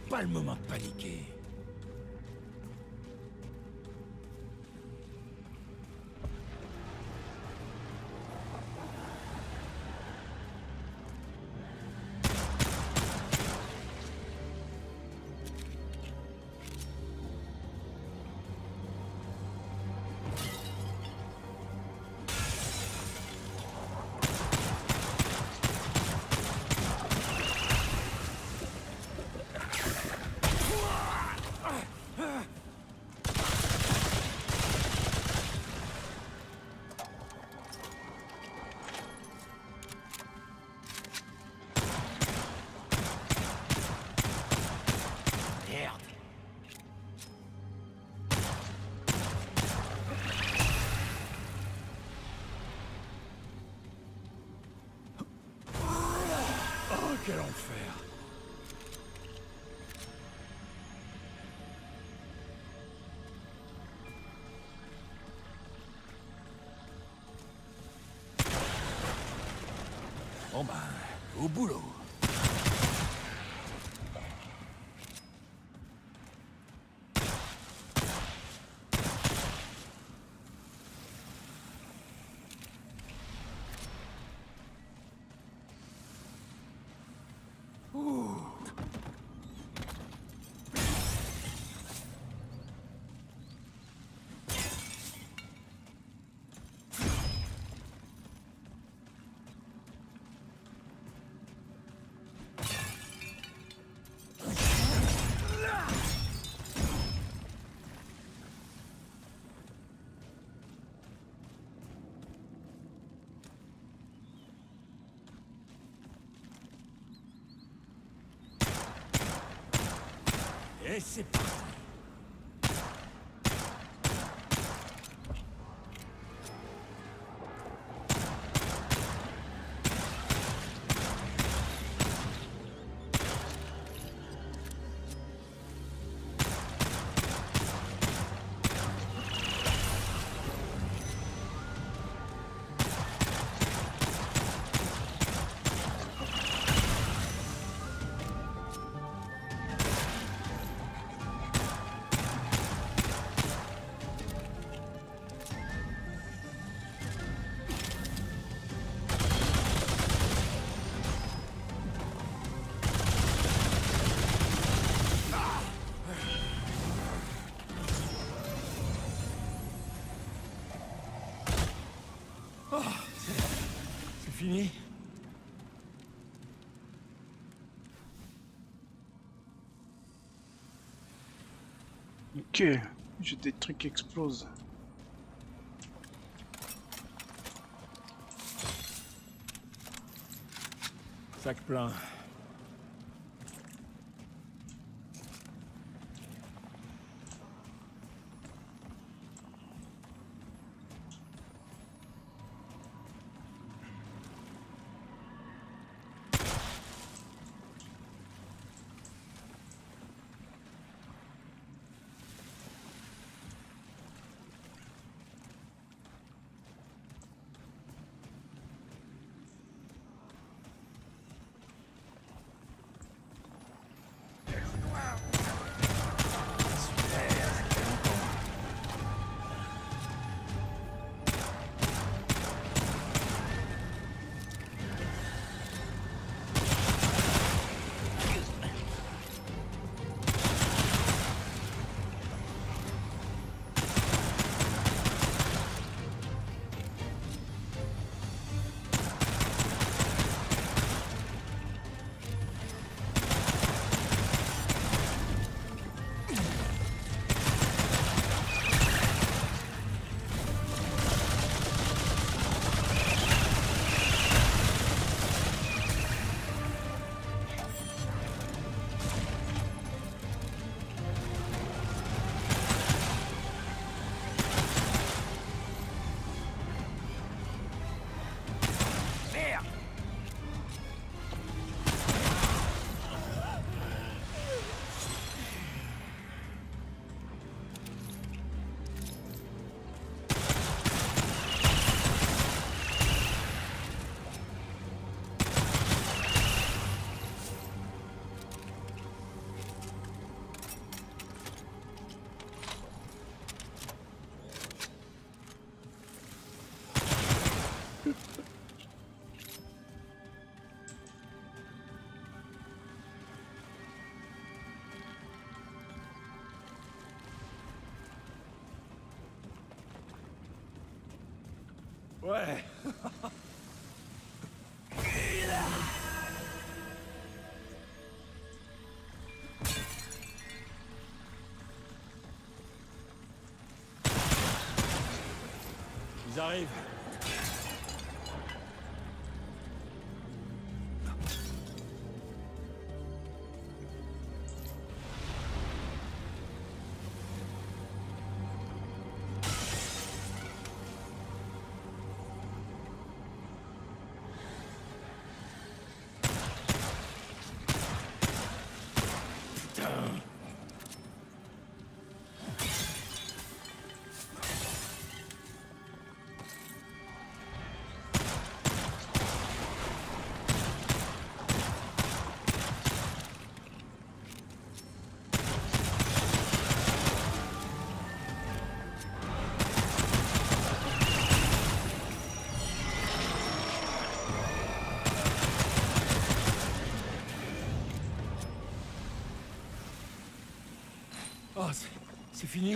pas le moment de paniquer. Quel enfer! Bon ben, au boulot! Et c'est parti! C'est fini? Ok, j'ai des trucs qui explosent. Sac plein. Ouais. Ils arrivent. Oh, c'est fini?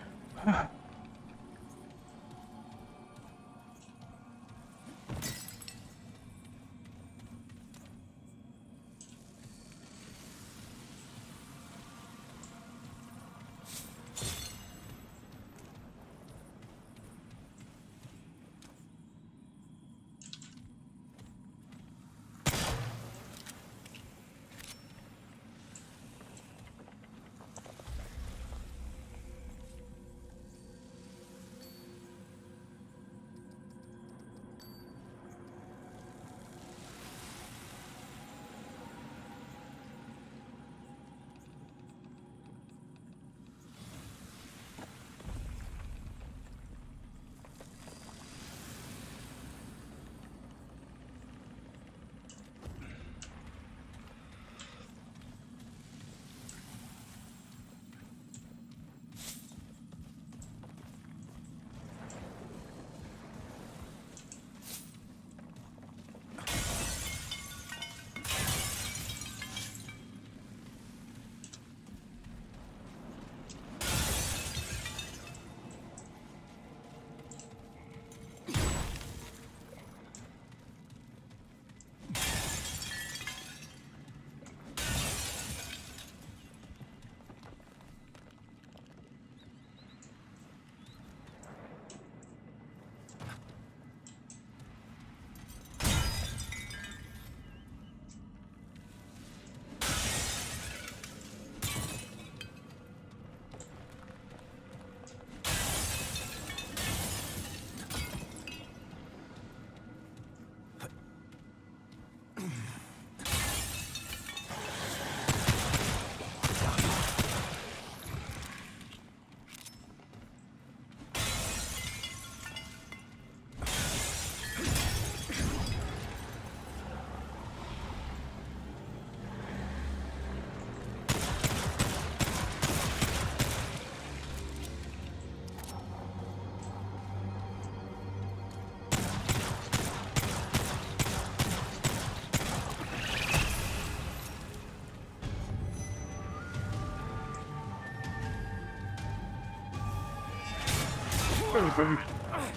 J'ai pas vu.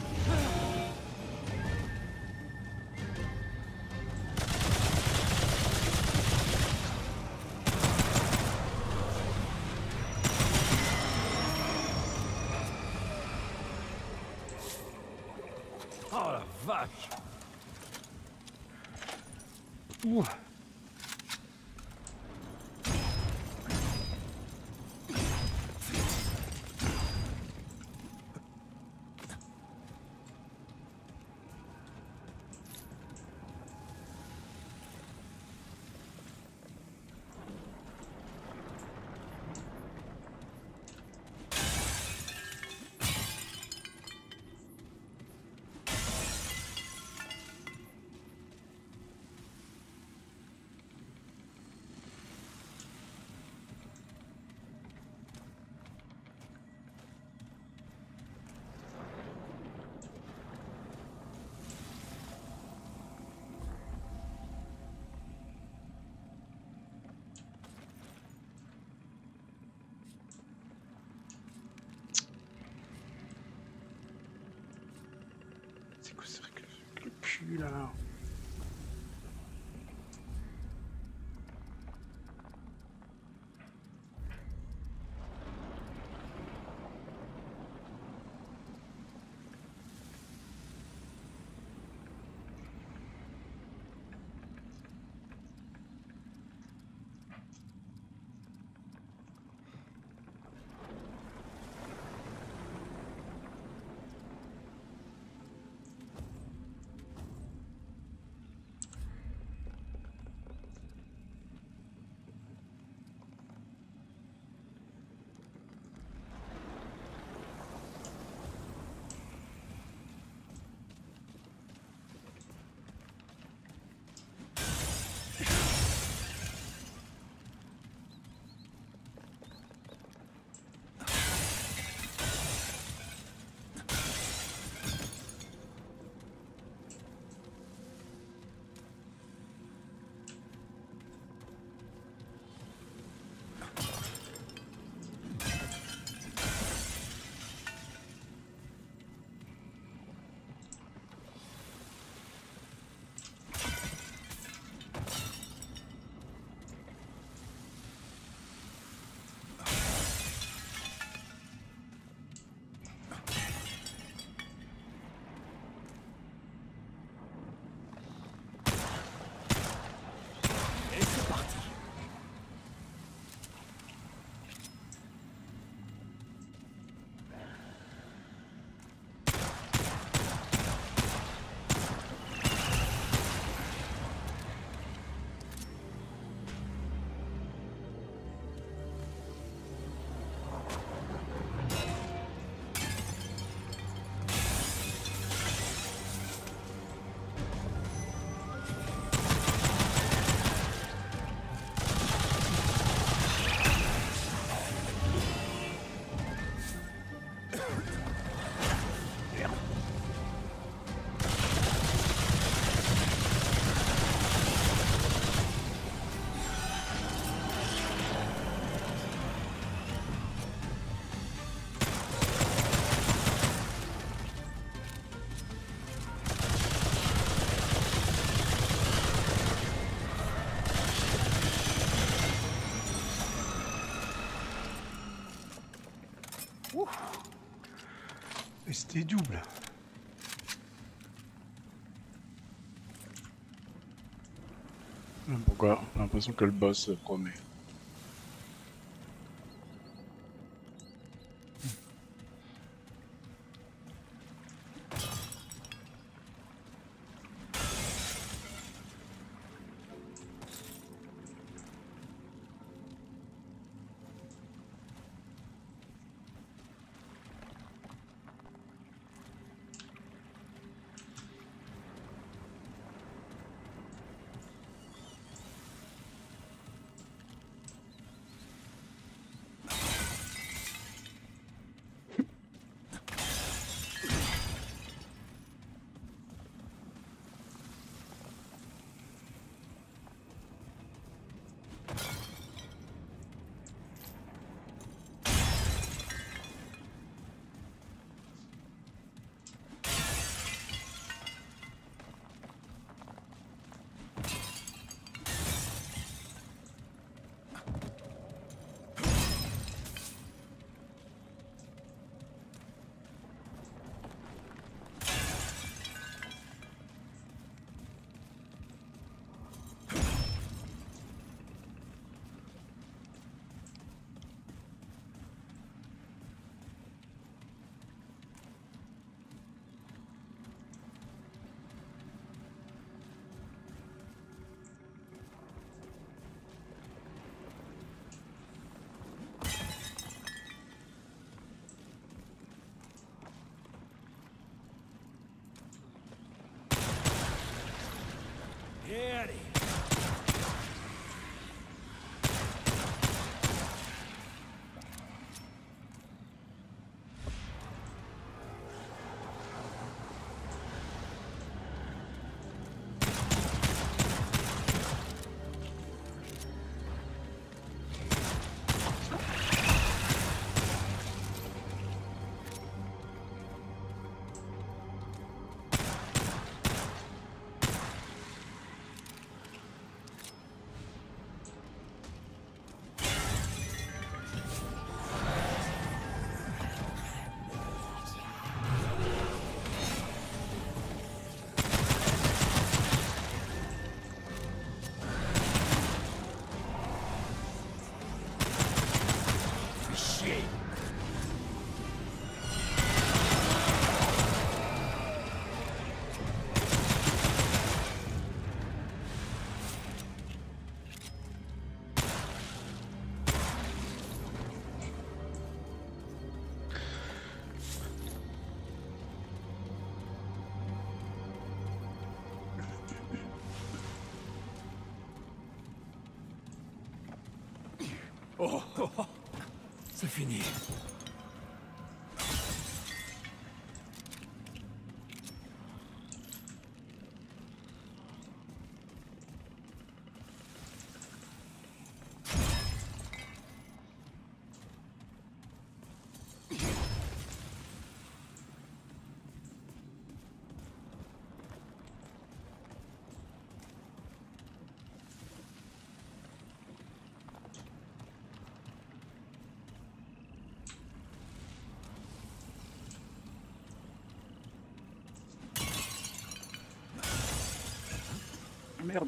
Oh la vache! Ouh. quoi c'est que le cul là? Et c'est parti. Et c'était double. Pourquoi? J'ai l'impression que le boss promet. game. Oh, oh, oh. C'est fini. Merde.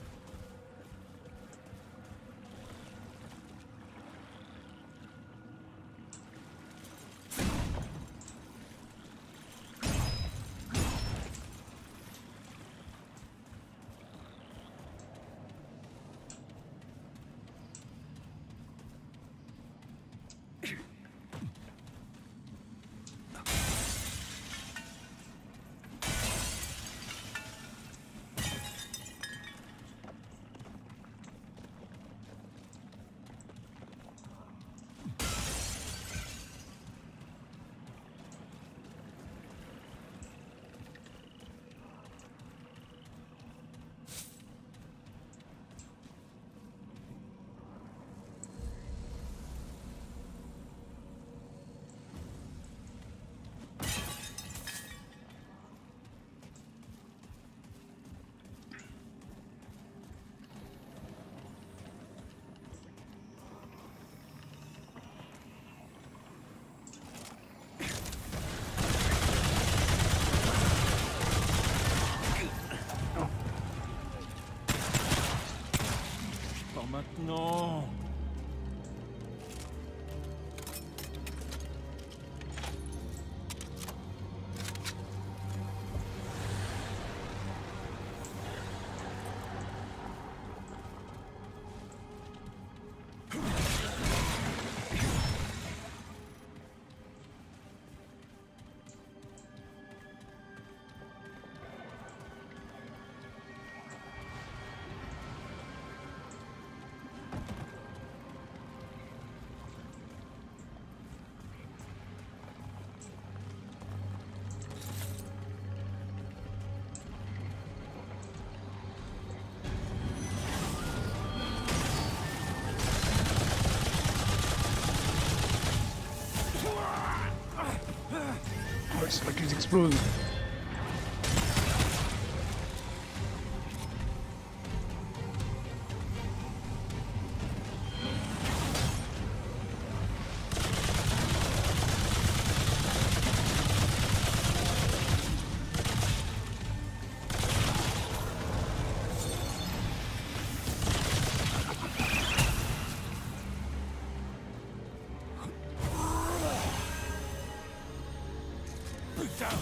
Pas maintenant. Ouais, c'est pas qu'ils explosent. Putain.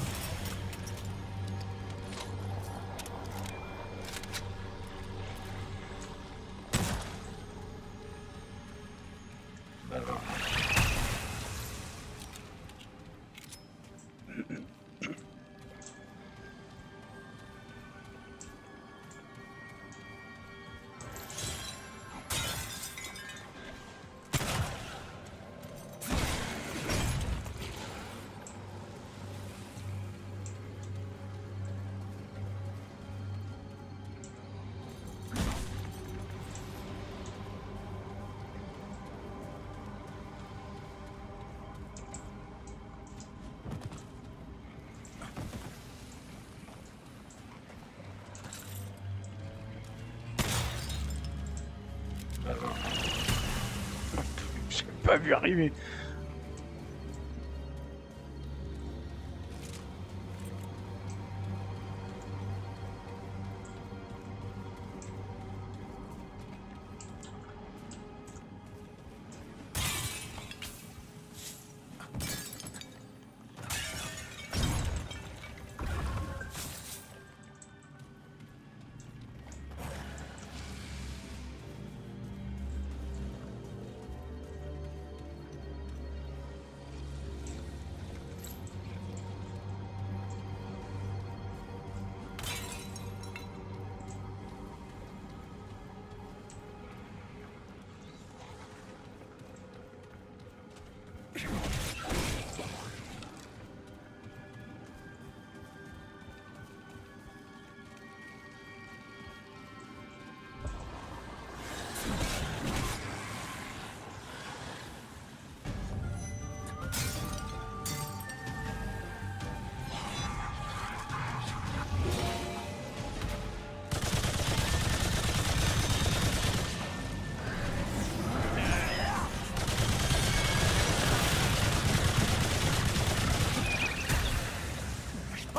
J'ai pas vu arriver.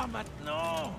maintenant.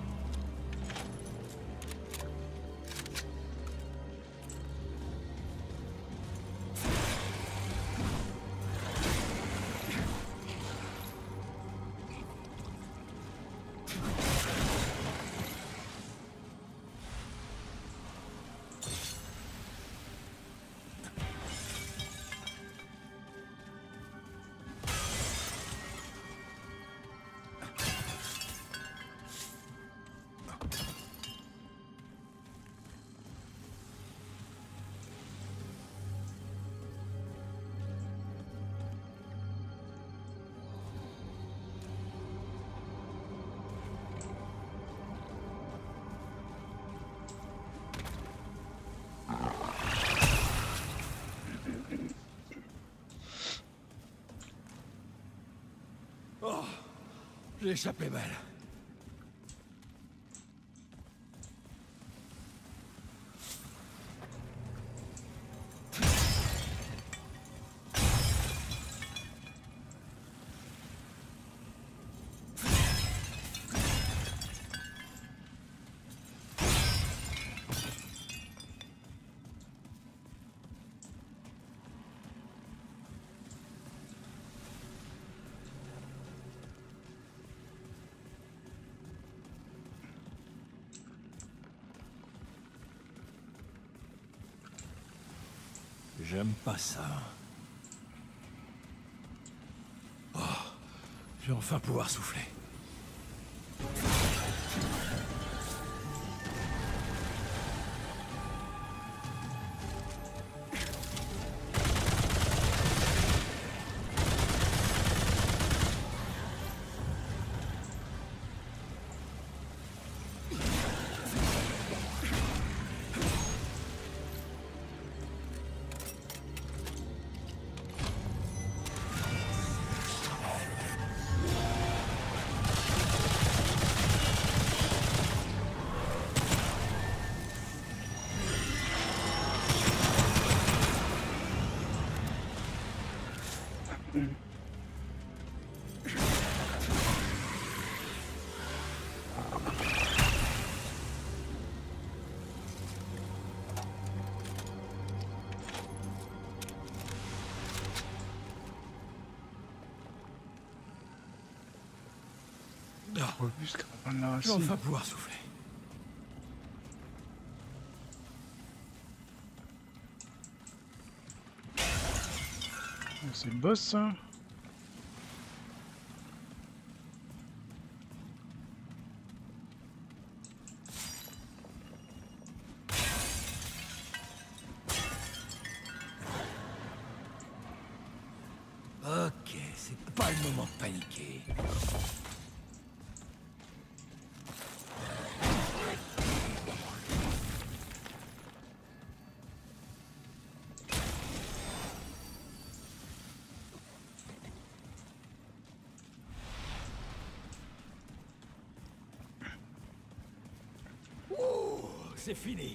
Oh, j'ai échappé belle. J'aime pas ça. Oh, je vais enfin pouvoir souffler. Robuste caravane là Je vais enfin pouvoir souffler. C'est le boss ça. Ok, c'est pas le moment de paniquer. Ouh, c'est fini.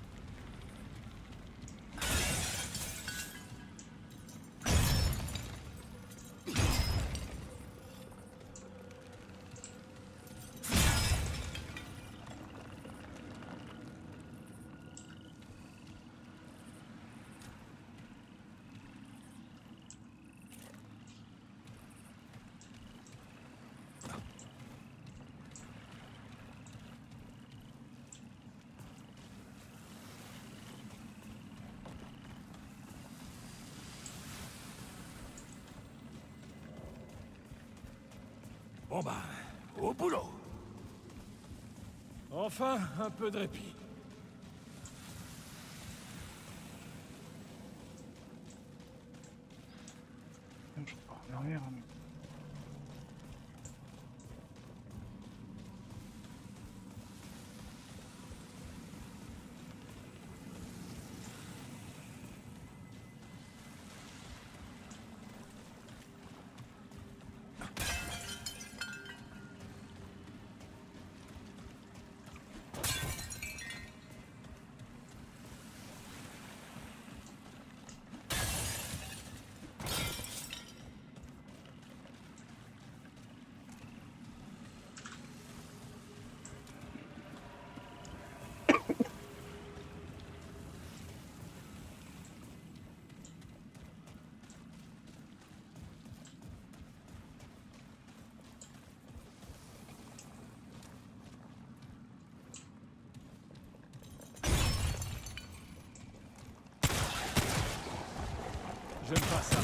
Bon bah, au boulot. Enfin, un peu de répit. Je repars en arrière. J'aime pas ça.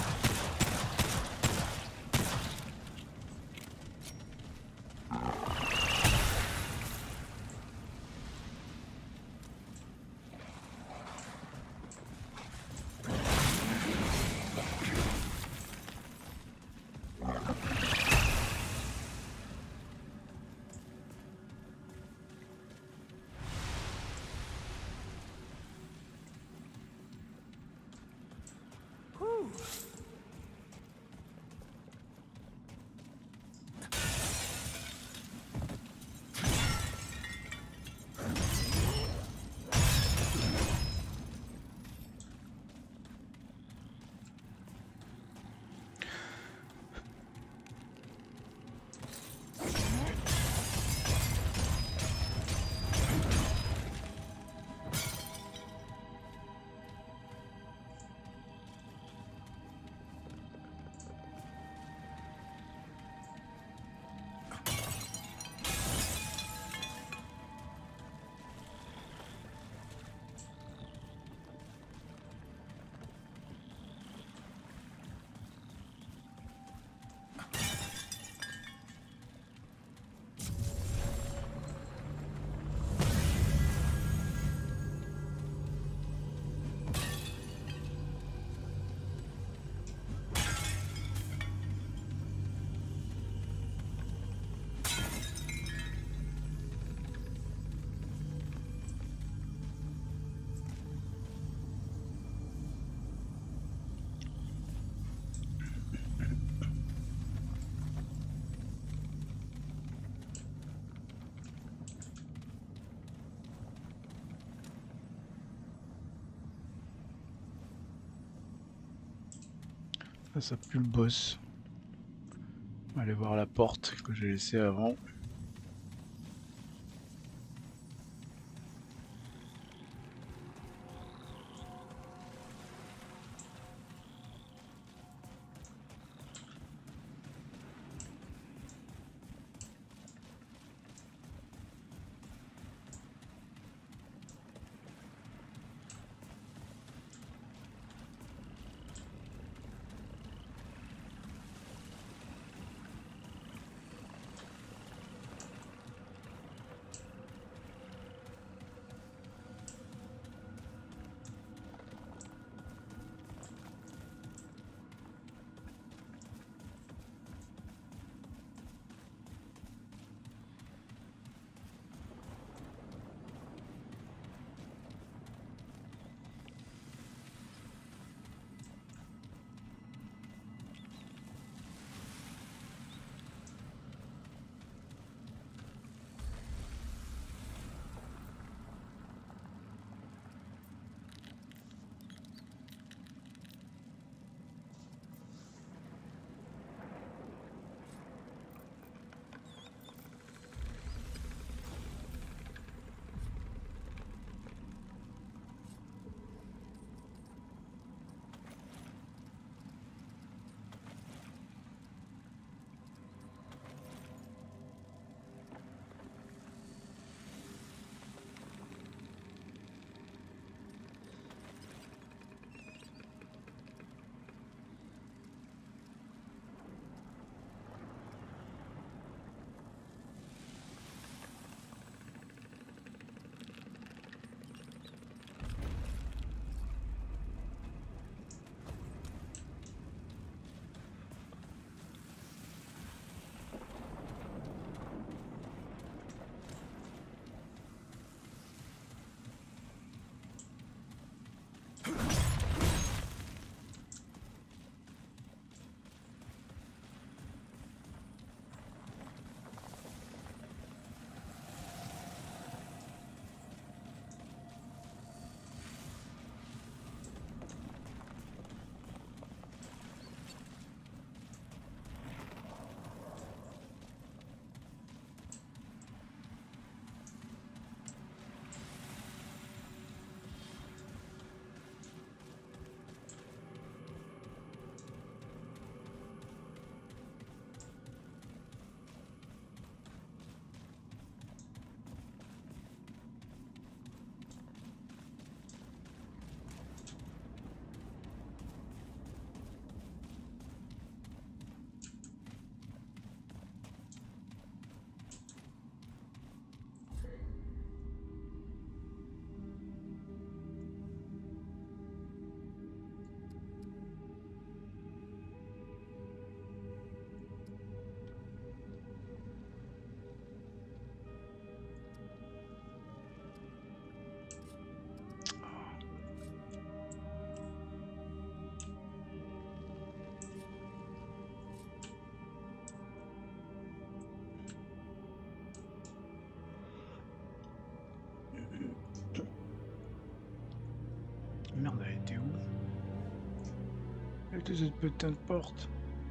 Ça pue le boss. On va aller voir la porte que j'ai laissée avant. de cette putain de porte.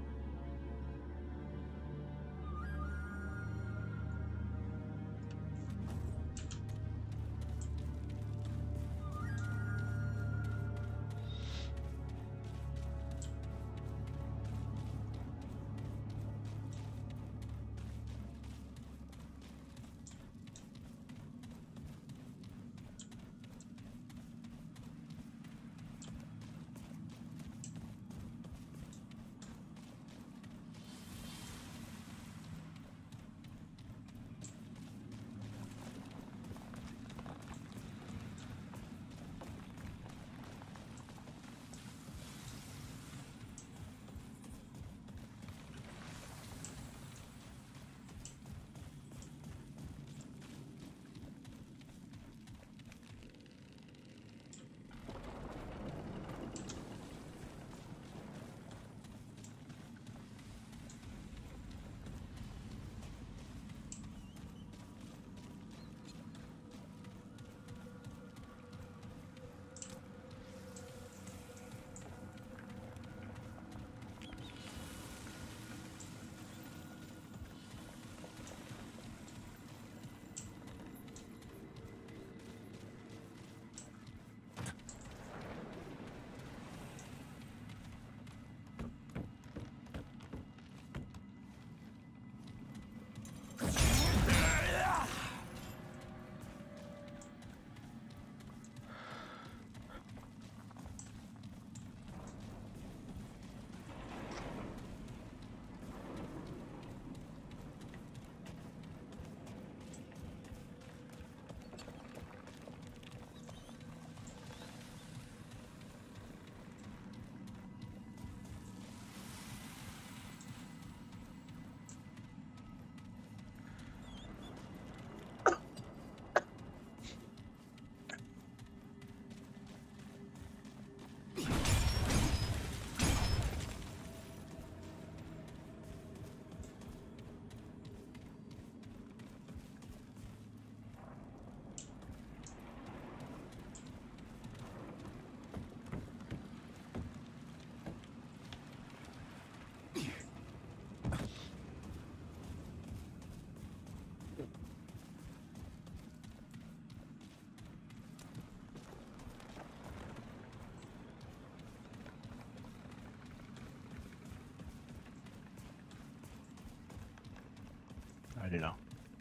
Elle est là.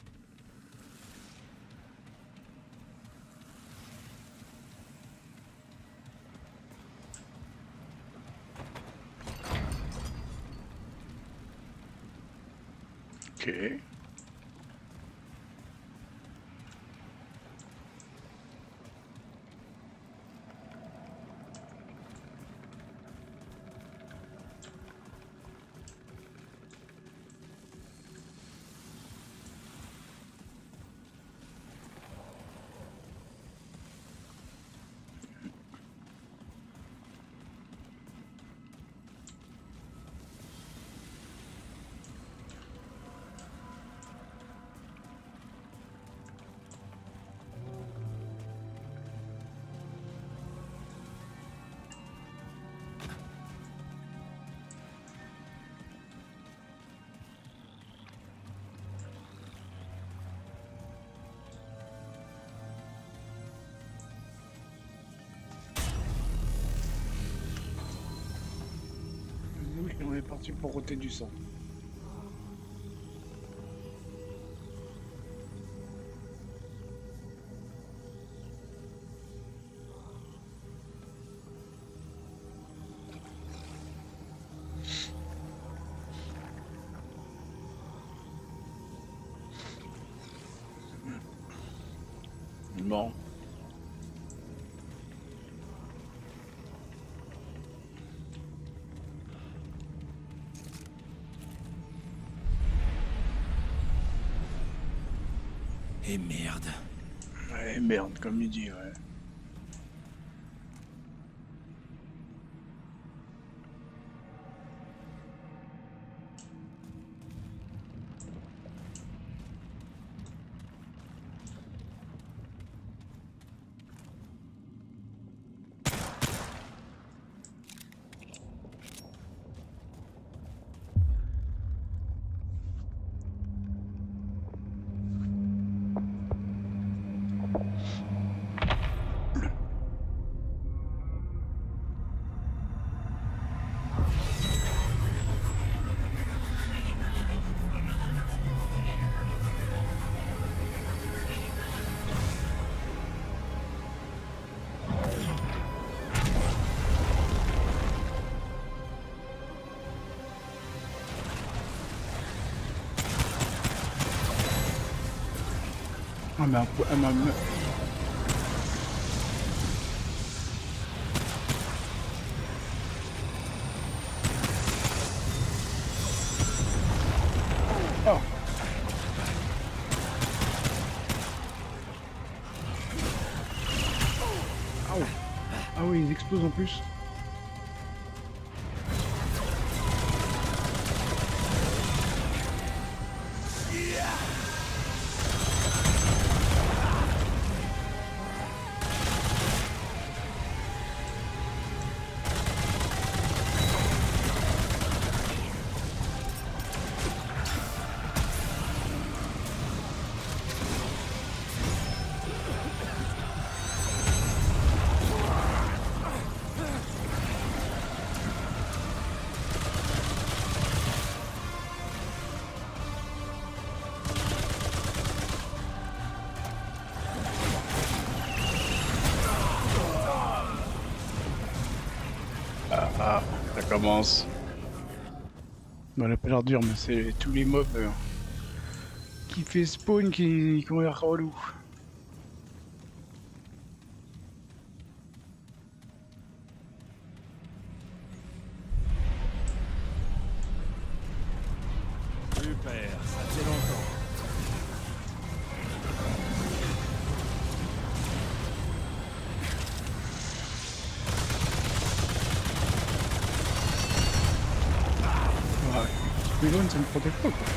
Ok. Oui, on est parti pour ôter du sang. Bon. Et merde. Ouais, merde, comme il dit, ouais. Ah mais oh. Ah oui, ils explosent en plus. Ah, ça commence. Bon, elle a pas l'air dure, mais c'est tous les mobs qui fait spawn qui ont l'air relou. Super, ça fait longtemps. Ouais, Squillon, ça me protège pas quoi.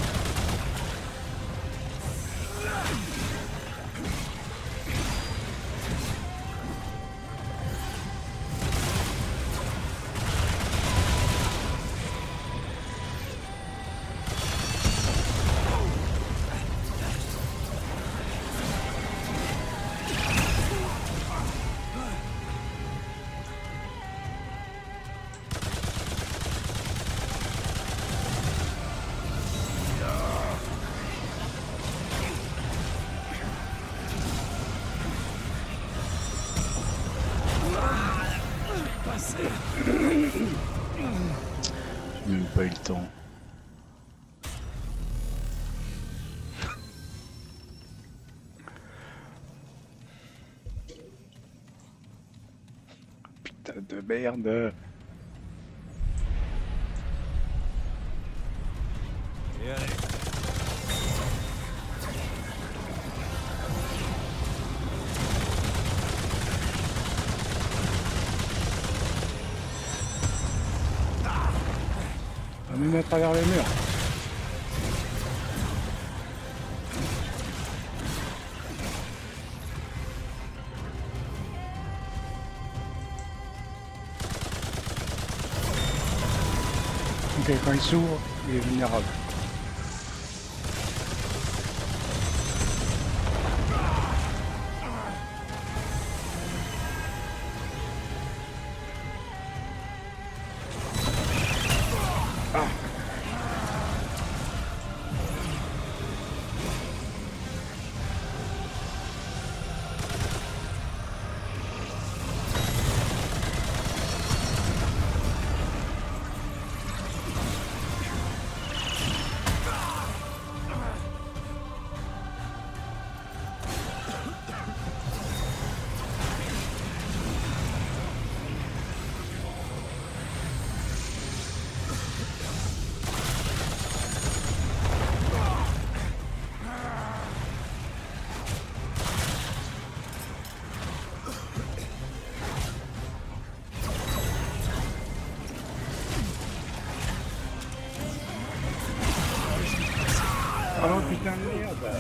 J'ai même pas eu le temps. Putain de merde. Et allez. On va même à travers les murs. Ok, quand il s'ouvre, il est vulnérable. Oh putain de merde.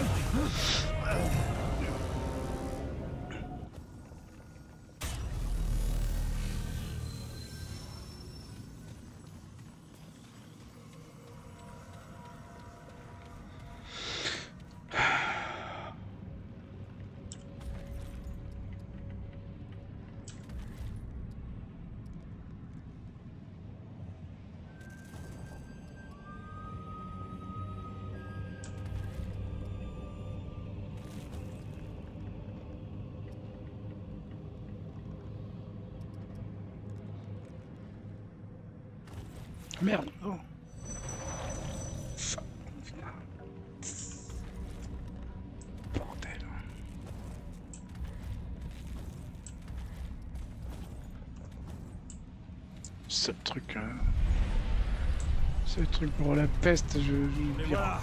Merde. Oh. Bordel. seul truc. Seul truc pour la peste, je Mais voilà.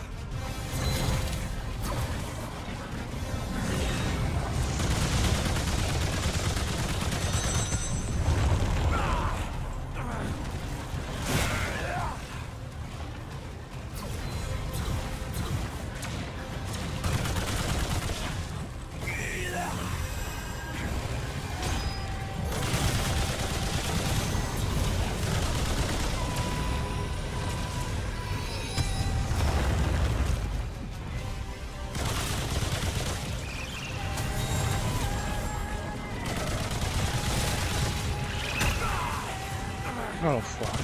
Oh l'enfoiré.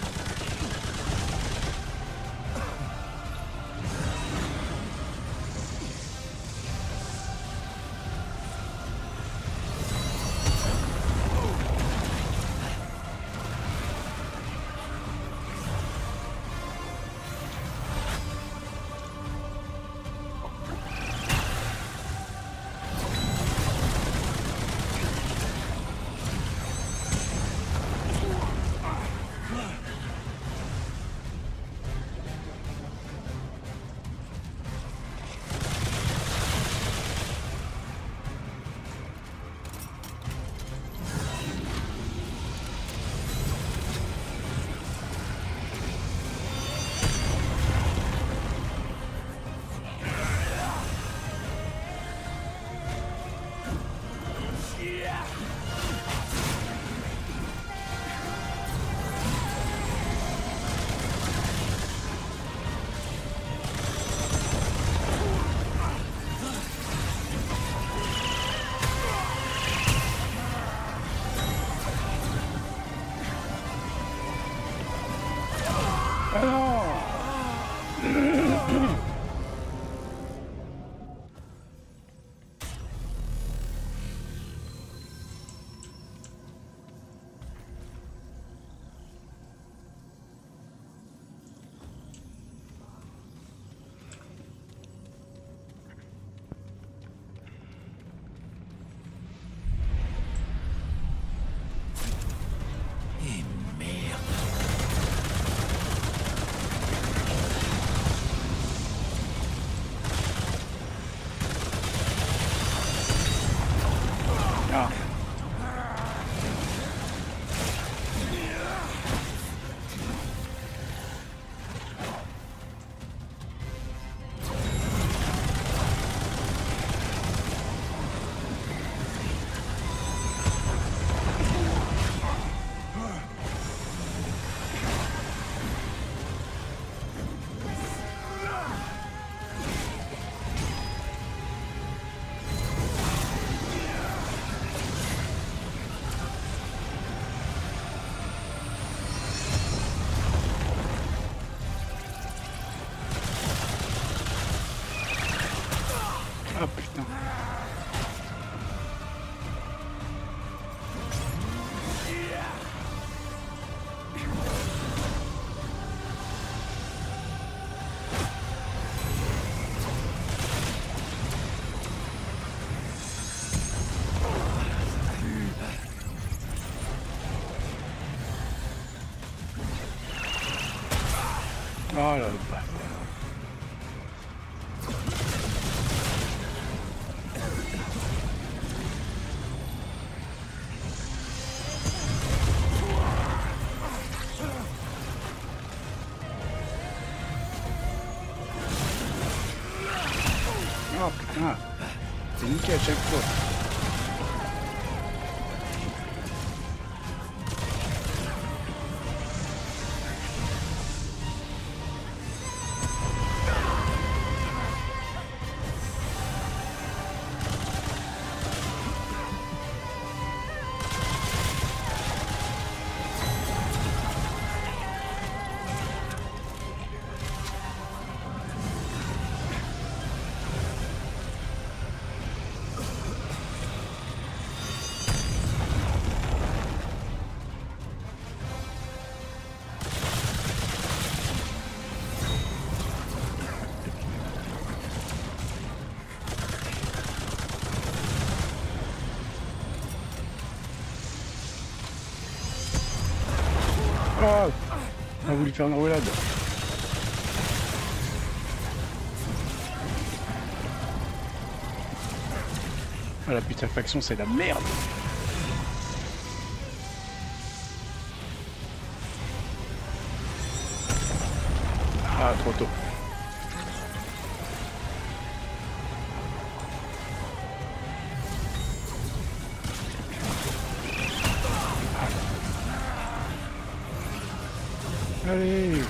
Ah putain. Oh là là. Oh putain, c'est niqué à chaque fois. On a voulu faire une roulade. Ah la putréfaction c'est la merde. Ah trop tôt. Allez.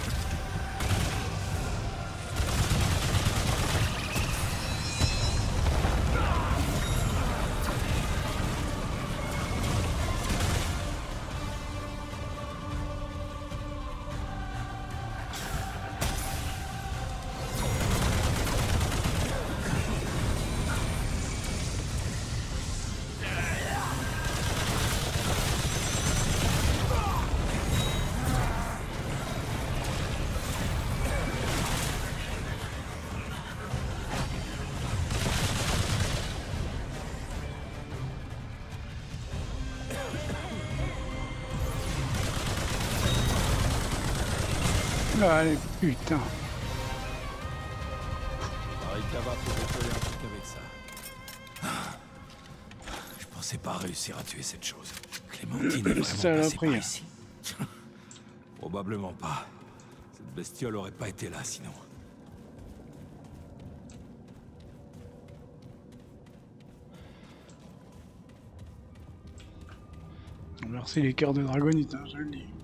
Allez, putain. Marika va pouvoir faire un truc avec ça. Je pensais pas réussir à tuer cette chose. Clémentine est vraiment passée par ici. Probablement pas. Cette bestiole aurait pas été là sinon. Merci les cœurs de dragonite, hein, je le dis.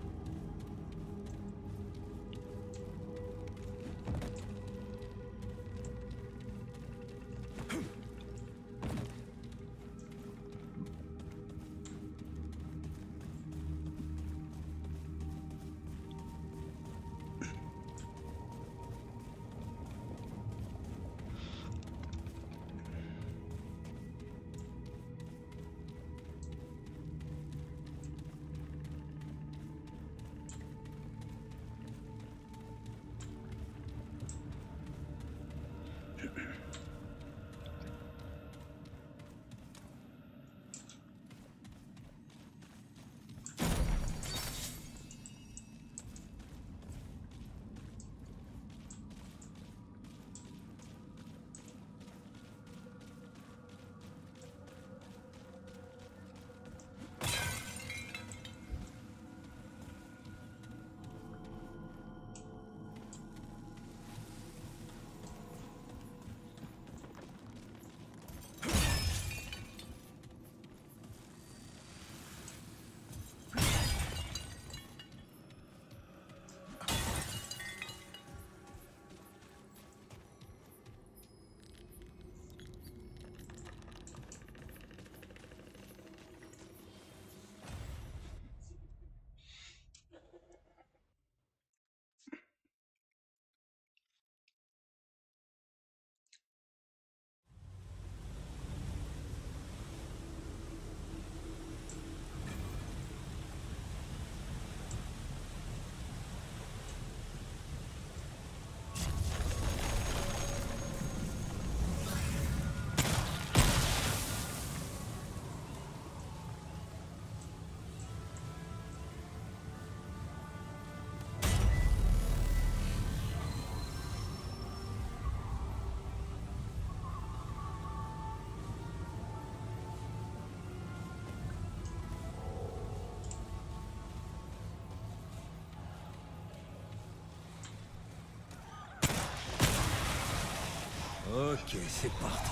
Ok, c'est parti.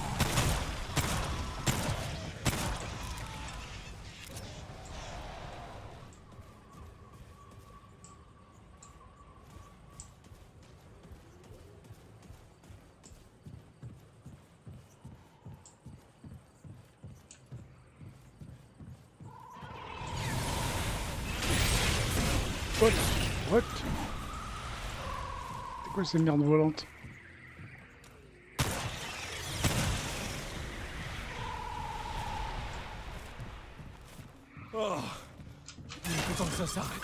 What? C'est quoi ces merdes volantes? Oh, il est temps que ça s'arrête.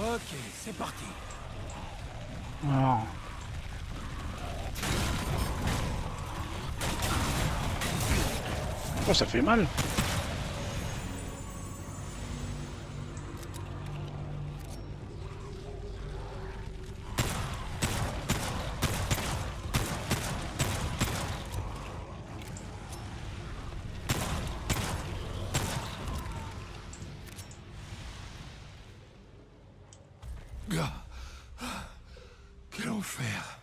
Ok, c'est parti. Oh. Oh, ça fait mal. Quel enfer.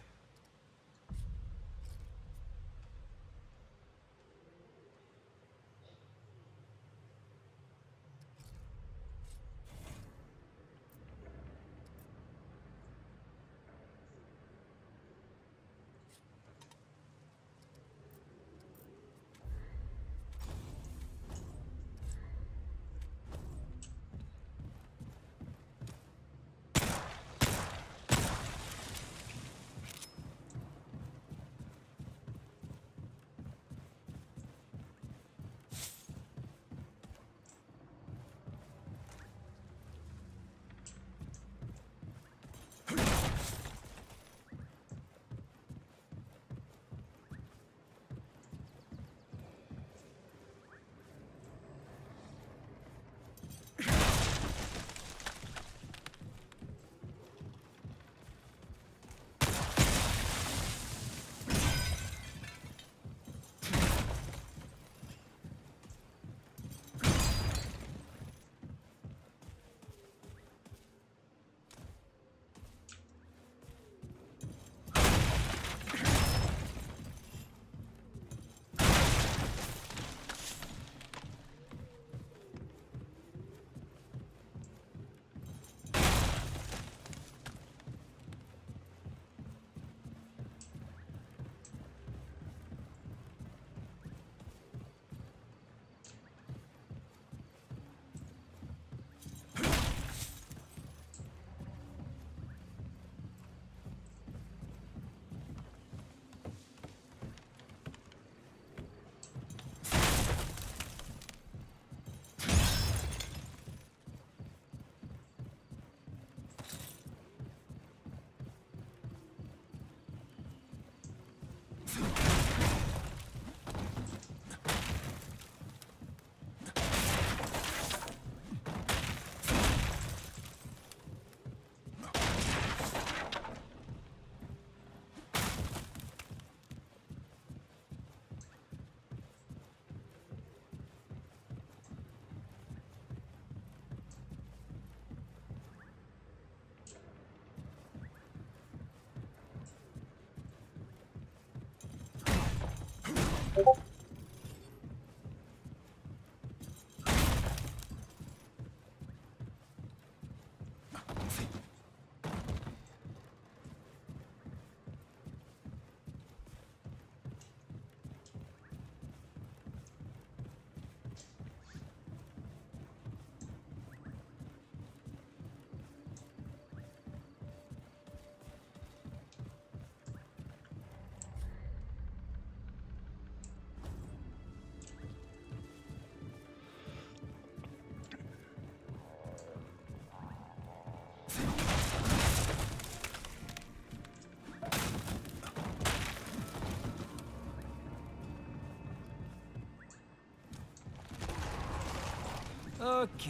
Ok,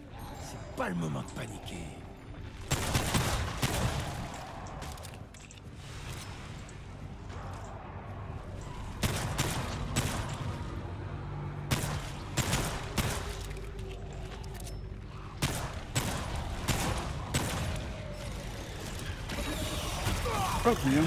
c'est pas le moment de paniquer. Oh, bien.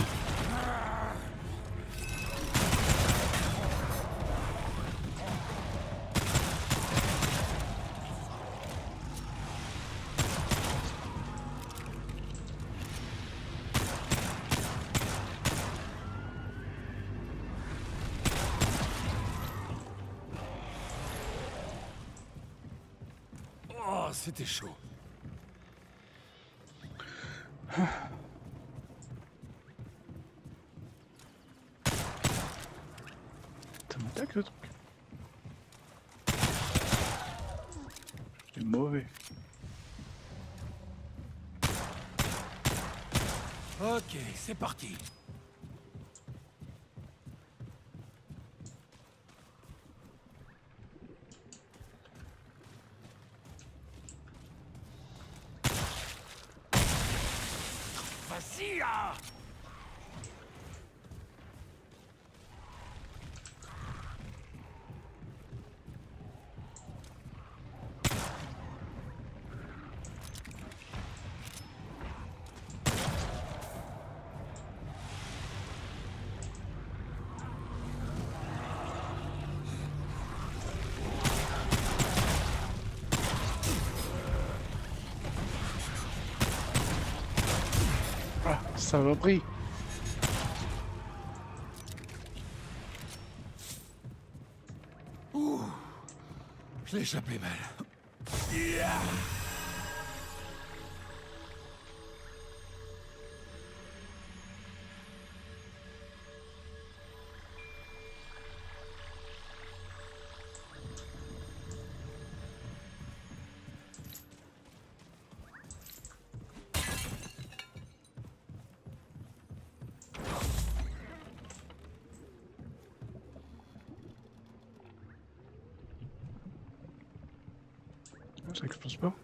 Oh, c'était chaud. Ça m'attaque le truc. C'est mauvais. Ok, c'est parti. Vas-y, là! Ah, ça va pris. Ouh, je l'ai échappé mal. Yeah. Ça explose pas.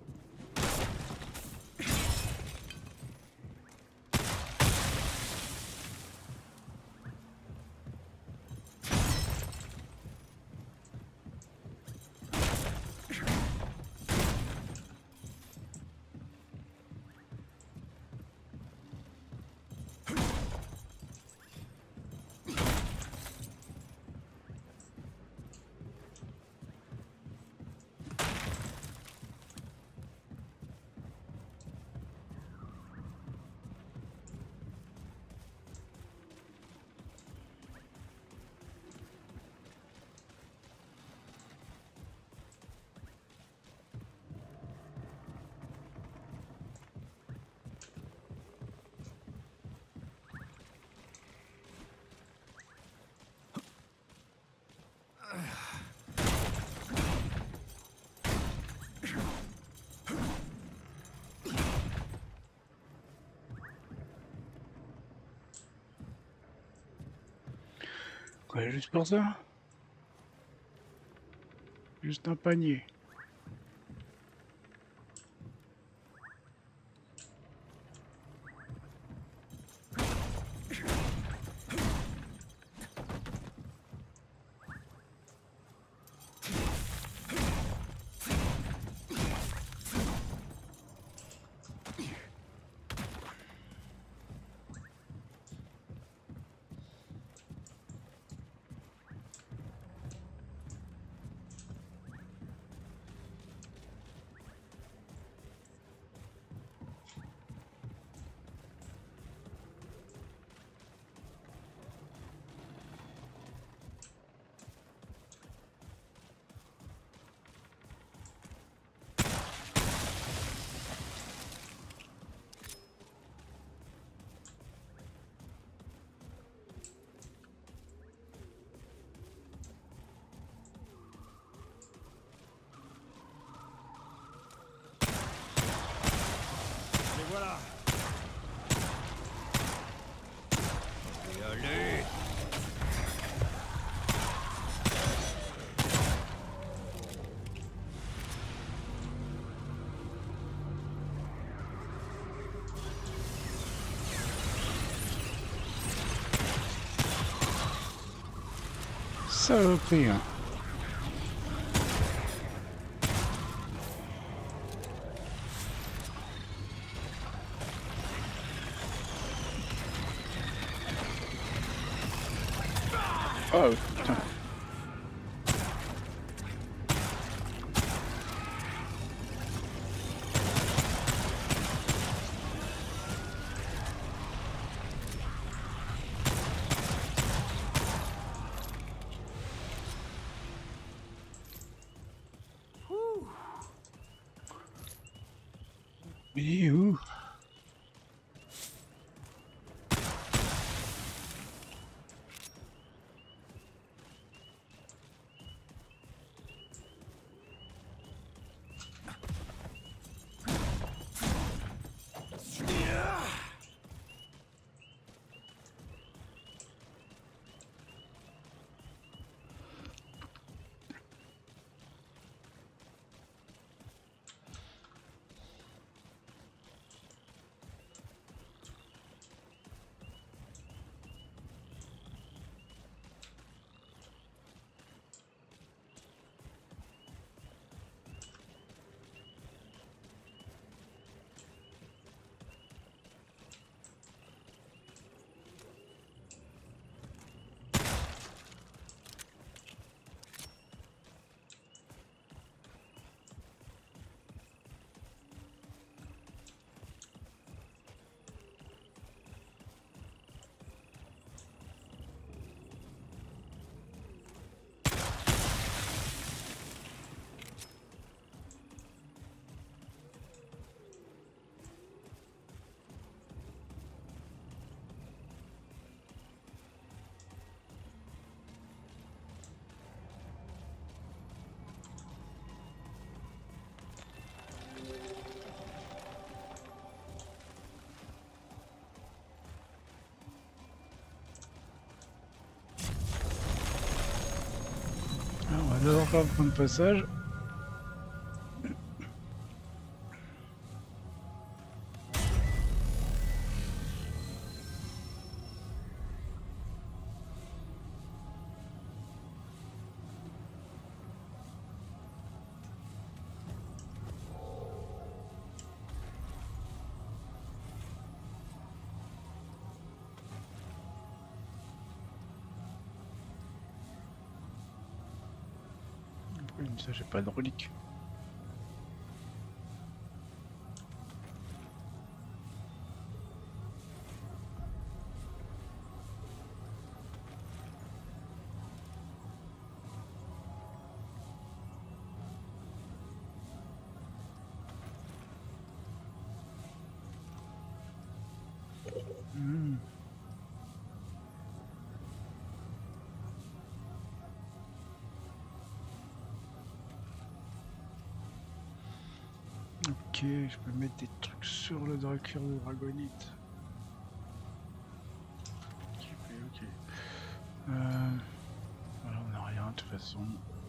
Ouais, juste pour ça. Juste un panier. Et voilà. Et allez. Ça va pris, hein. Oh putain. Mais où? d'abord faire le point de passage. Oui, mais ça j'ai pas de relique. Ok, je peux mettre des trucs sur le cuir de dragonite. Ok. Voilà, on n'a rien de toute façon.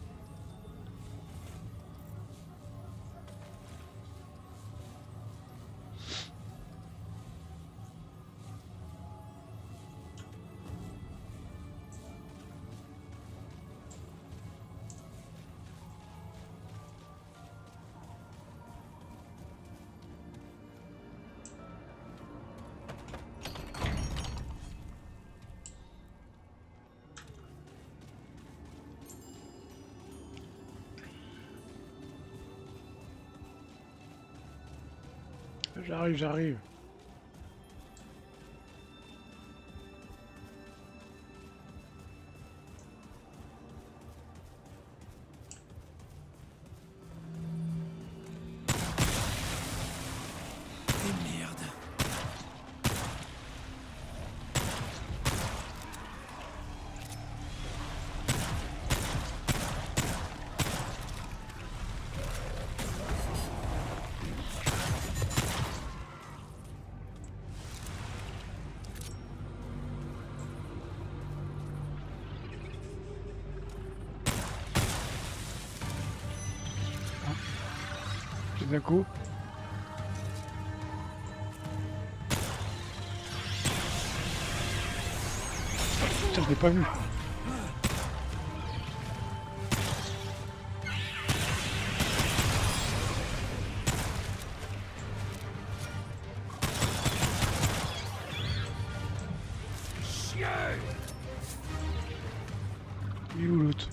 J'arrive. Et merde. D'un coup. Putain, je l'ai pas vu. Il est où l'autre?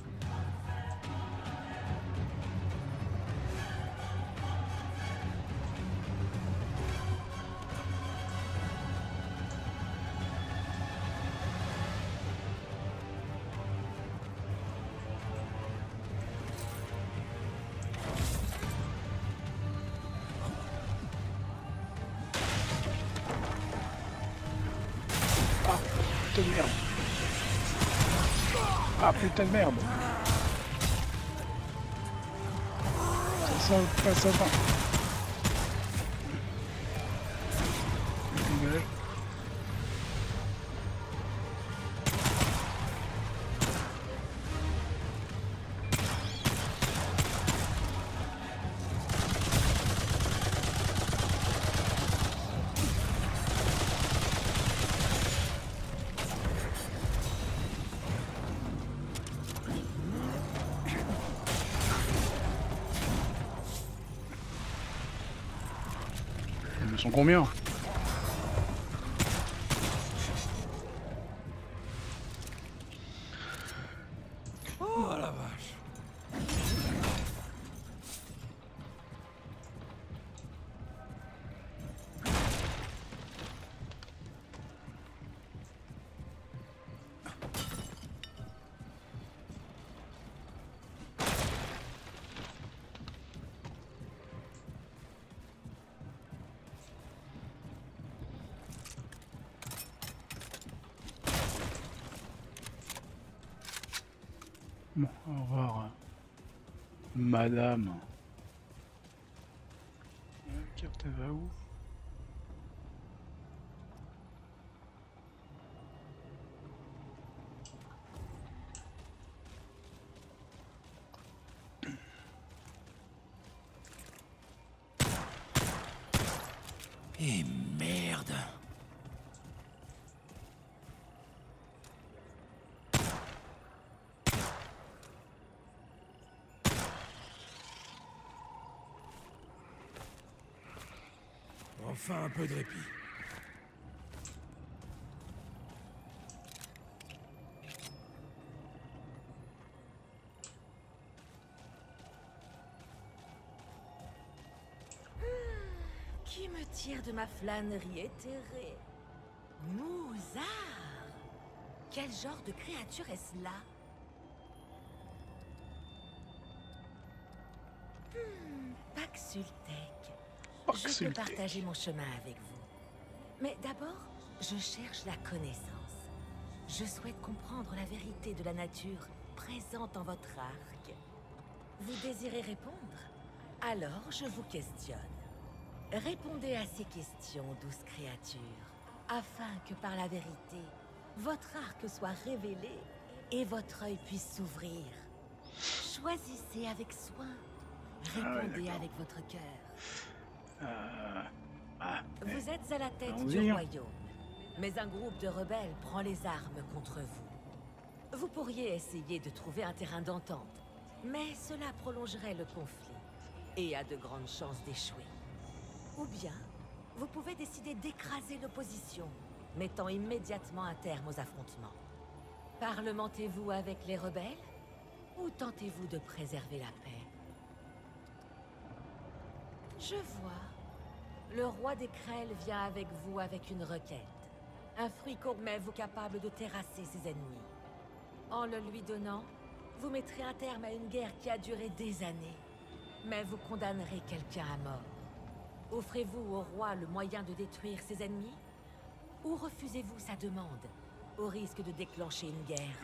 Putain de merde. Ah putain de merde. Ça va. Ils sont combien? Oh la vache. Bon, au revoir, madame. La carte, elle va où? Et merde. Enfin un peu de répit. Qui me tire de ma flânerie éthérée? Mouzard! Quel genre de créature est-ce là? Paxultec. Je peux partager mon chemin avec vous. Mais d'abord, je cherche la connaissance. Je souhaite comprendre la vérité de la nature présente en votre arc. Vous désirez répondre? Alors je vous questionne. Répondez à ces questions, douce créature, afin que par la vérité, votre arc soit révélé et votre œil puisse s'ouvrir. Choisissez avec soin. Répondez avec votre cœur. Vous êtes à la tête du royaume, mais un groupe de rebelles prend les armes contre vous. Vous pourriez essayer de trouver un terrain d'entente, mais cela prolongerait le conflit et a de grandes chances d'échouer. Ou bien, vous pouvez décider d'écraser l'opposition, mettant immédiatement un terme aux affrontements. Parlementez-vous avec les rebelles, ou tentez-vous de préserver la paix? Je vois. Le roi des Krell vient avec vous avec une requête. Un fruit gourmet-vous capable de terrasser ses ennemis. En le lui donnant, vous mettrez un terme à une guerre qui a duré des années. Mais vous condamnerez quelqu'un à mort. Offrez-vous au roi le moyen de détruire ses ennemis? Ou refusez-vous sa demande, au risque de déclencher une guerre?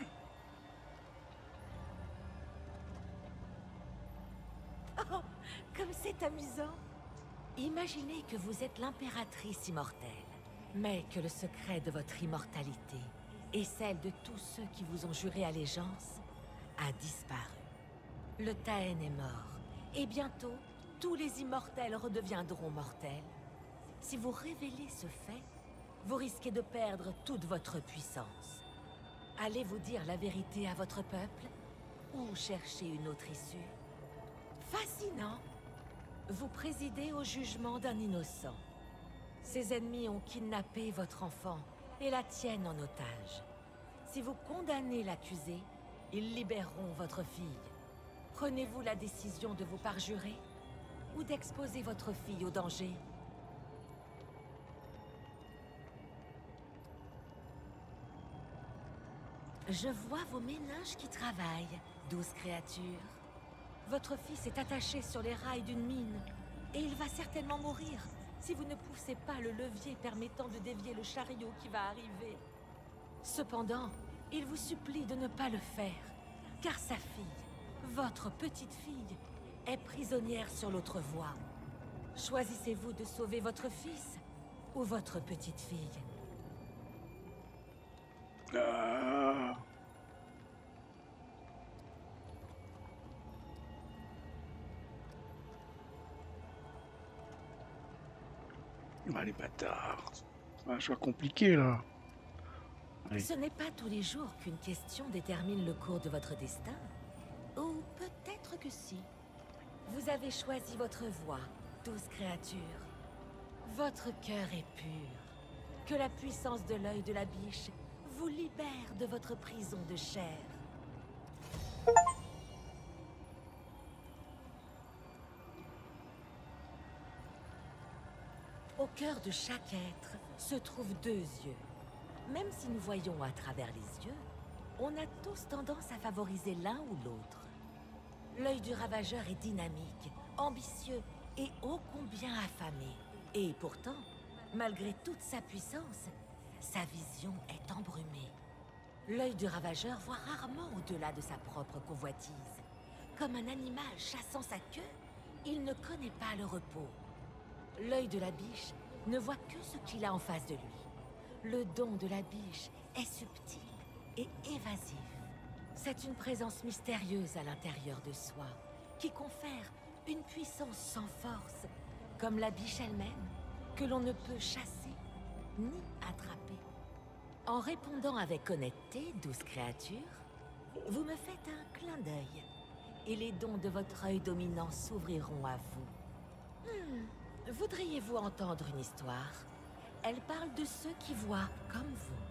Oh, comme c'est amusant! Imaginez que vous êtes l'impératrice immortelle, mais que le secret de votre immortalité et celle de tous ceux qui vous ont juré allégeance a disparu. Le Taen est mort, et bientôt, tous les immortels redeviendront mortels. Si vous révélez ce fait, vous risquez de perdre toute votre puissance. Allez-vous dire la vérité à votre peuple, ou chercher une autre issue? Fascinant! Vous présidez au jugement d'un innocent. Ses ennemis ont kidnappé votre enfant et la tiennent en otage. Si vous condamnez l'accusé, ils libéreront votre fille. Prenez-vous la décision de vous parjurer ou d'exposer votre fille au danger? Je vois vos méninges qui travaillent, douce créature. Votre fils est attaché sur les rails d'une mine, et il va certainement mourir si vous ne poussez pas le levier permettant de dévier le chariot qui va arriver. Cependant, il vous supplie de ne pas le faire, car sa fille, votre petite fille, est prisonnière sur l'autre voie. Choisissez-vous de sauver votre fils ou votre petite fille? Ah, les bâtards. C'est un choix compliqué, là. Allez. Ce n'est pas tous les jours qu'une question détermine le cours de votre destin. Ou peut-être que si. Vous avez choisi votre voie, douce créature. Votre cœur est pur. Que la puissance de l'œil de la biche vous libère de votre prison de chair. Au cœur de chaque être se trouvent deux yeux. Même si nous voyons à travers les yeux, on a tous tendance à favoriser l'un ou l'autre. L'œil du ravageur est dynamique, ambitieux et ô combien affamé. Et pourtant, malgré toute sa puissance, sa vision est embrumée. L'œil du ravageur voit rarement au-delà de sa propre convoitise. Comme un animal chassant sa queue, il ne connaît pas le repos. L'œil de la biche ne voit que ce qu'il a en face de lui. Le don de la biche est subtil et évasif. C'est une présence mystérieuse à l'intérieur de soi, qui confère une puissance sans force, comme la biche elle-même, que l'on ne peut chasser ni attraper. En répondant avec honnêteté, douce créature, vous me faites un clin d'œil, et les dons de votre œil dominant s'ouvriront à vous. Voudriez-vous entendre une histoire? Elle parle de ceux qui voient comme vous.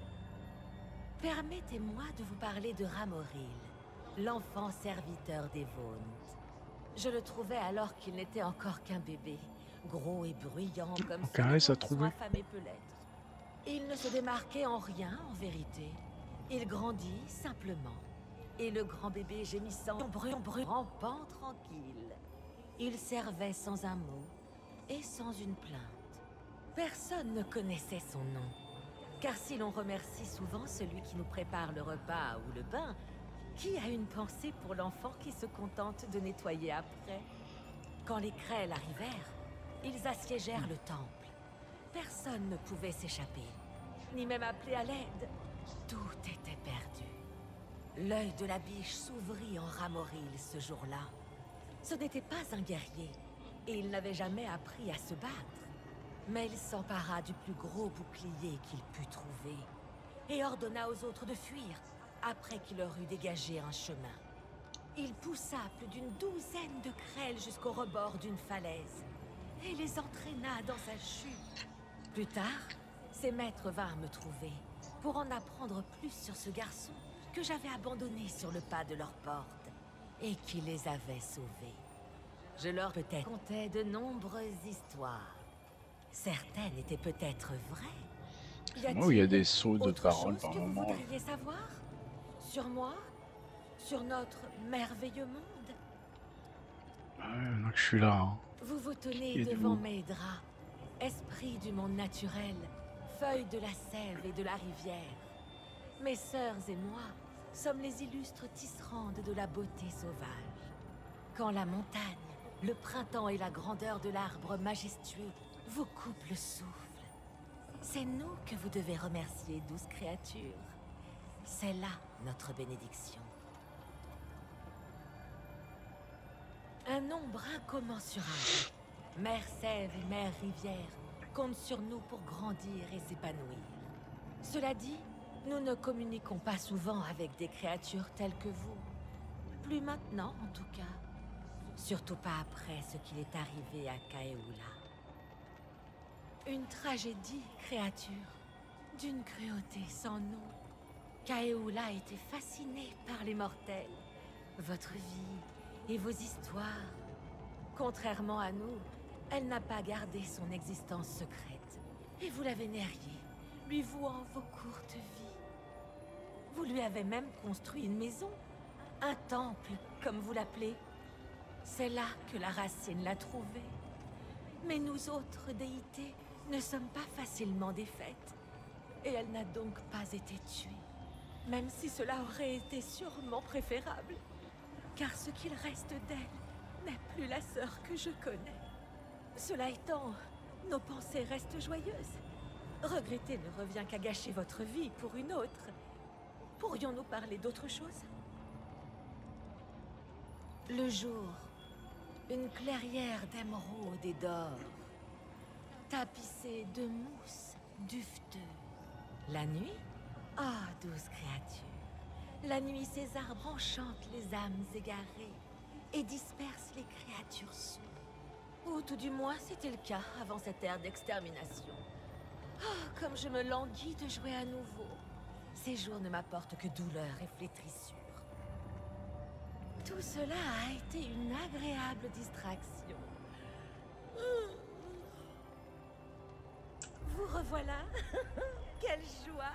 Permettez-moi de vous parler de Ramoril, l'enfant serviteur des Vaunt. Je le trouvais alors qu'il n'était encore qu'un bébé, gros et bruyant comme son affamé peut l'être. Il ne se démarquait en rien, en vérité. Il grandit simplement. Et le grand bébé gémissant, rampant tranquille. Il servait sans un mot et sans une plainte. Personne ne connaissait son nom. Car si l'on remercie souvent celui qui nous prépare le repas ou le bain, qui a une pensée pour l'enfant qui se contente de nettoyer après? Quand les Krell arrivèrent, ils assiégèrent le temple. Personne ne pouvait s'échapper, ni même appeler à l'aide. Tout était perdu. L'œil de la biche s'ouvrit en Ramoril ce jour-là. Ce n'était pas un guerrier, et il n'avait jamais appris à se battre. Mais il s'empara du plus gros bouclier qu'il put trouver, et ordonna aux autres de fuir, après qu'il leur eut dégagé un chemin. Il poussa plus d'une douzaine de Krell jusqu'au rebord d'une falaise, et les entraîna dans sa chute. Plus tard, ses maîtres vinrent me trouver, pour en apprendre plus sur ce garçon que j'avais abandonné sur le pas de leur porte, et qui les avait sauvés. Je leur contais de nombreuses histoires. Certaines étaient peut-être vraies. Moi, il y a des sauts de parole par que moment. vous voudriez savoir? Sur moi? Sur notre merveilleux monde? Ouais, maintenant que je suis là. Hein. Vous vous tenez devant mes draps, esprit du monde naturel, feuilles de la sève et de la rivière. Mes sœurs et moi sommes les illustres tisserandes de la beauté sauvage. Quand la montagne, le printemps et la grandeur de l'arbre majestueux vous coupent le souffle, c'est nous que vous devez remercier, douce créature. C'est là notre bénédiction. Un nombre incommensurable, mère sève et mère rivière, comptent sur nous pour grandir et s'épanouir. Cela dit, nous ne communiquons pas souvent avec des créatures telles que vous. Plus maintenant, en tout cas. Surtout pas après ce qu'il est arrivé à Kaeula. Une tragédie, créature, d'une cruauté sans nom. Kaeula était fascinée par les mortels, votre vie et vos histoires. Contrairement à nous, elle n'a pas gardé son existence secrète. Et vous la vénériez, lui vouant vos courtes vies. Vous lui avez même construit une maison, un temple, comme vous l'appelez. C'est là que la racine l'a trouvée. Mais nous autres déités ne sommes pas facilement défaites. Et elle n'a donc pas été tuée. Même si cela aurait été sûrement préférable. Car ce qu'il reste d'elle n'est plus la sœur que je connais. Cela étant, nos pensées restent joyeuses. Regretter ne revient qu'à gâcher votre vie pour une autre. Pourrions-nous parler d'autre chose? Le jour, une clairière d'émeraude et d'or, tapissée de mousse dufteux. La nuit? Ah, douce créature. La nuit, ces arbres enchantent les âmes égarées et dispersent les créatures sourdes. Ou tout du moins, c'était le cas avant cette ère d'extermination. Oh, comme je me languis de jouer à nouveau. Ces jours ne m'apportent que douleur et flétrissure. Tout cela a été une agréable distraction. Vous revoilà. Quelle joie!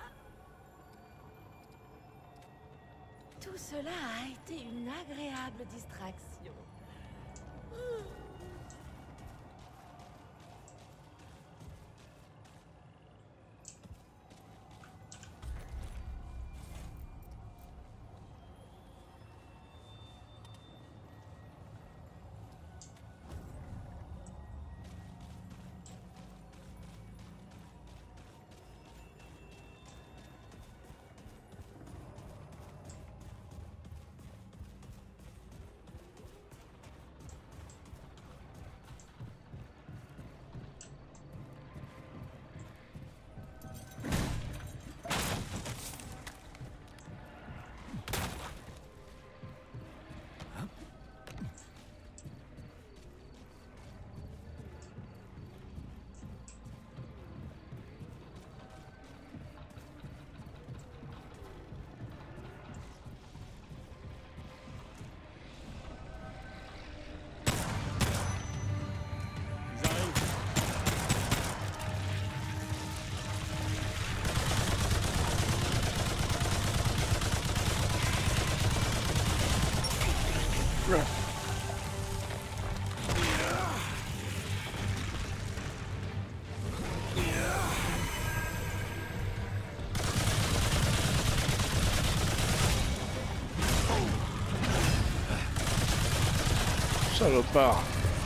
Tout cela a été une agréable distraction. Salopard.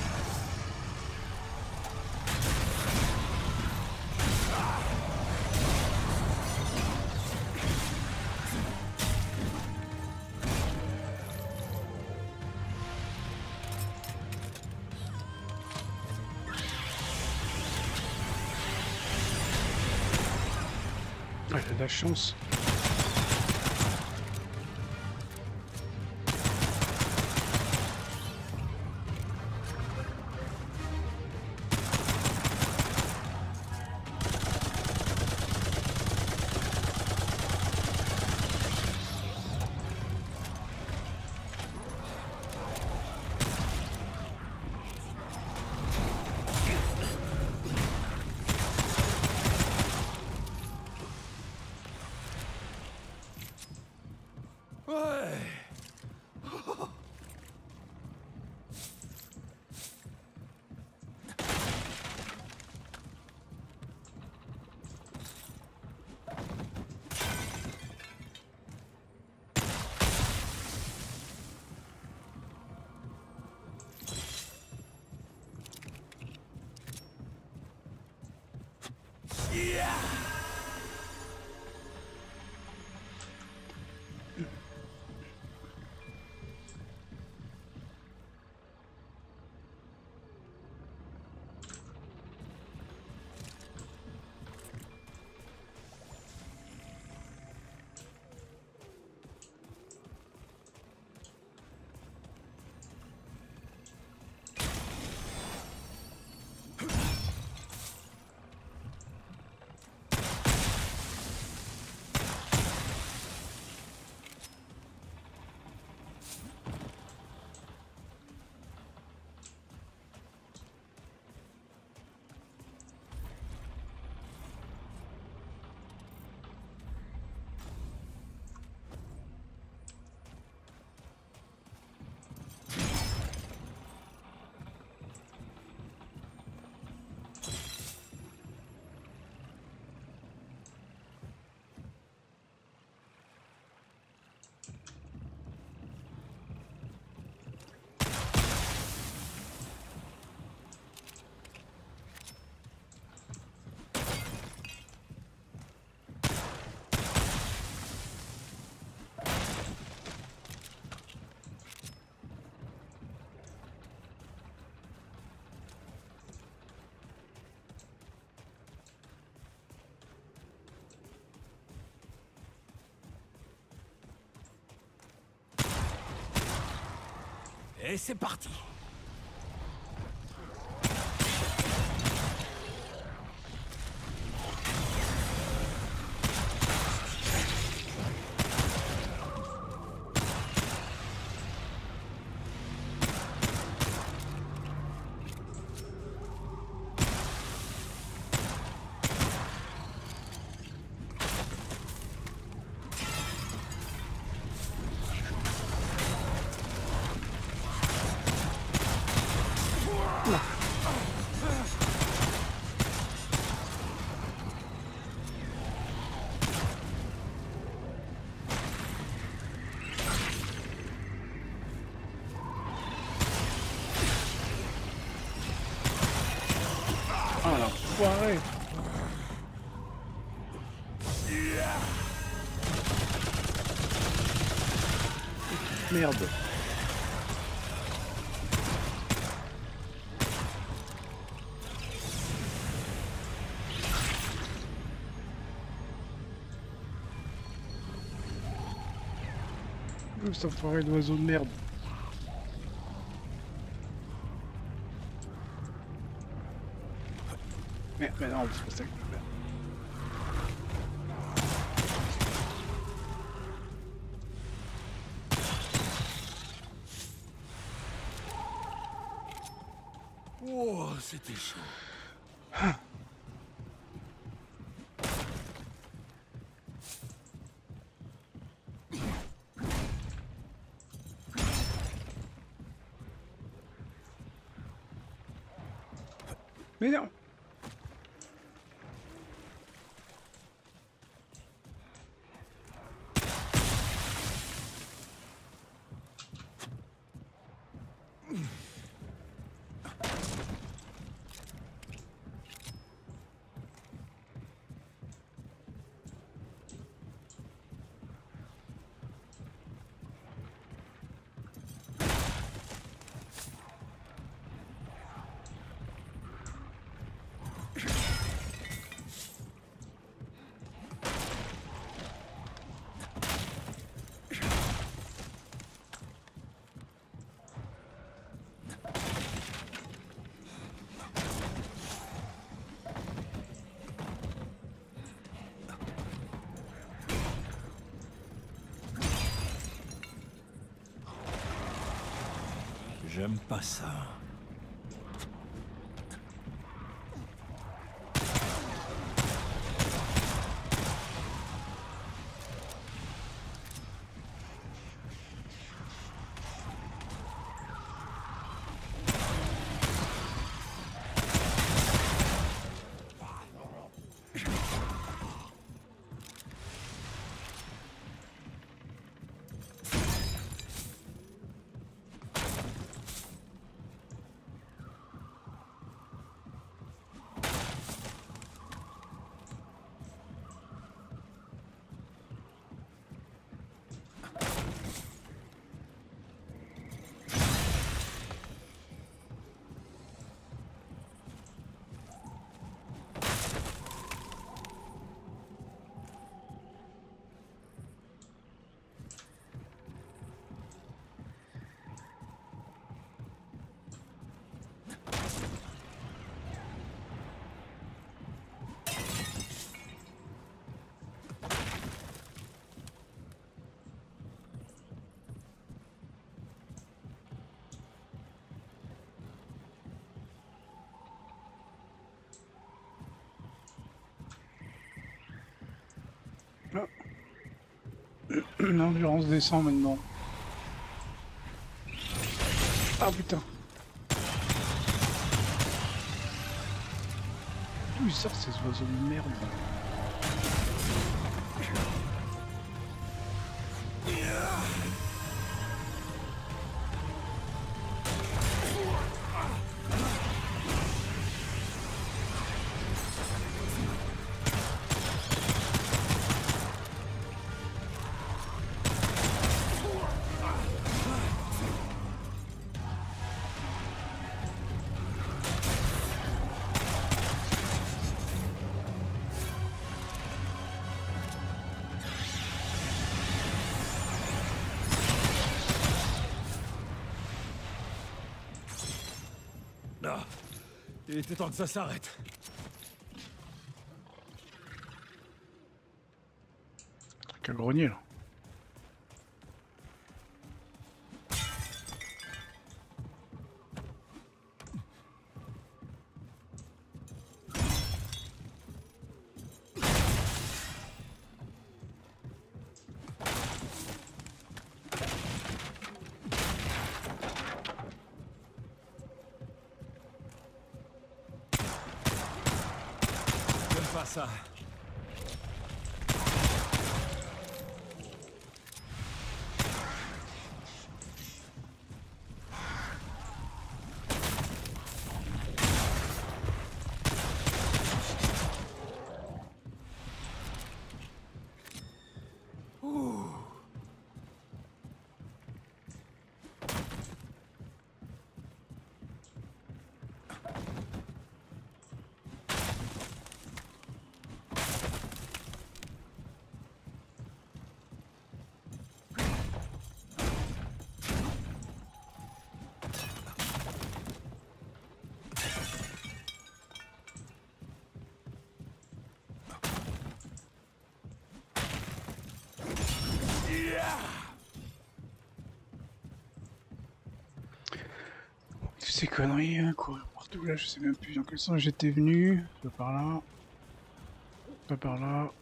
Ouais, j'ai de la chance. Ouais. Et c'est parti. Ah l'enfoiré. Merde. Cet enfoiré d'oiseau de merde. Mais non, c'est pas ça que je veux faire. Oh, c'était chaud. Mais non. J'aime pas ça. L'endurance descend maintenant. Ah putain. D'où ils sortent ces oiseaux de merde? Ah, il était temps que ça s'arrête. Truc à grogner là. J'aime pas ça. Ces conneries, hein, courir partout là, je sais même plus dans quel sens j'étais venu. Pas par là. Pas par là.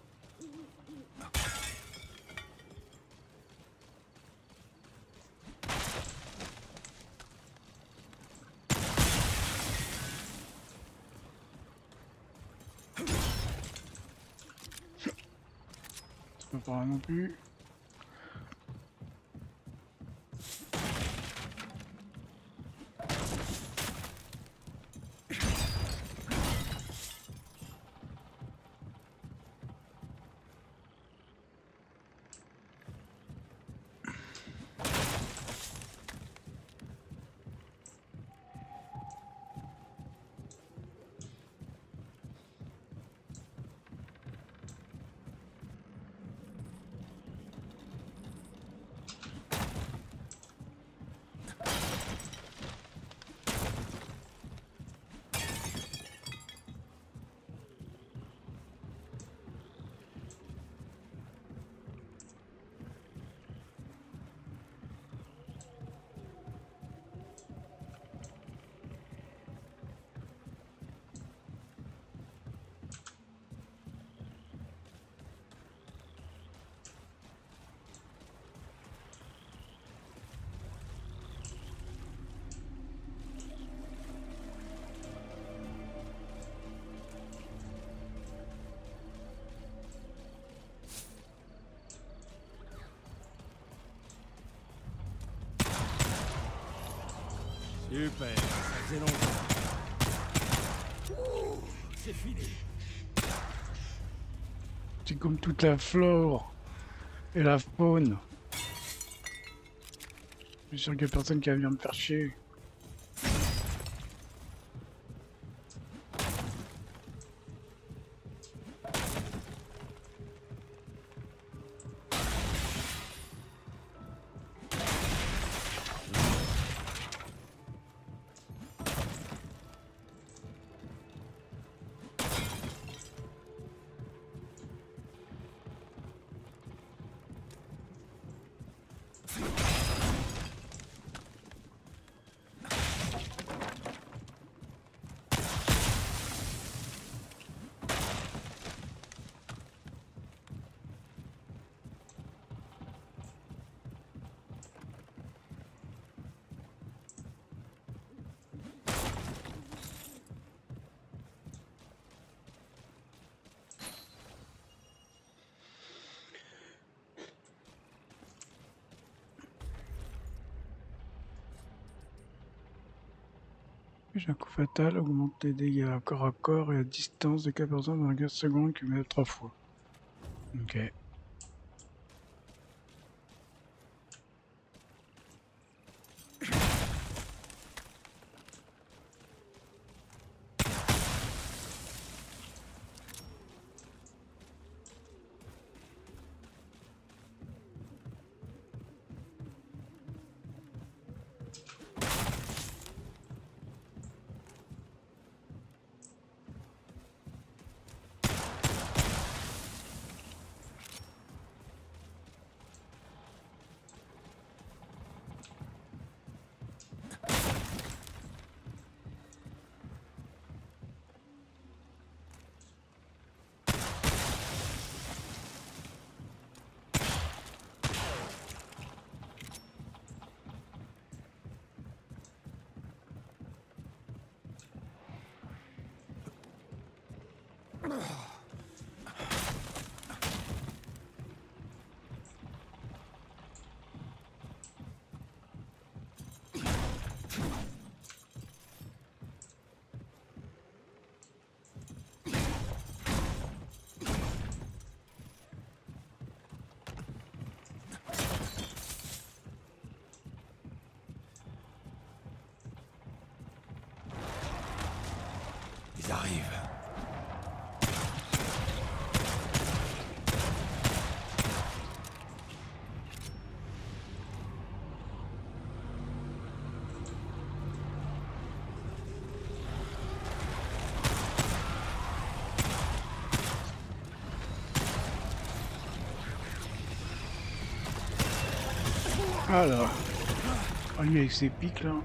C'est pas par là non plus. Super, ça faisait longtemps. Ouh, c'est fini. C'est comme toute la flore et la faune. Je suis sûr qu'il y a personne qui va venir me faire chier. Un coup fatal augmente les dégâts à corps et à distance de 4% dans 15 secondes cumulé 3 fois. Ok. Ils arrivent. Alors. Oh, lui avec ses pics là.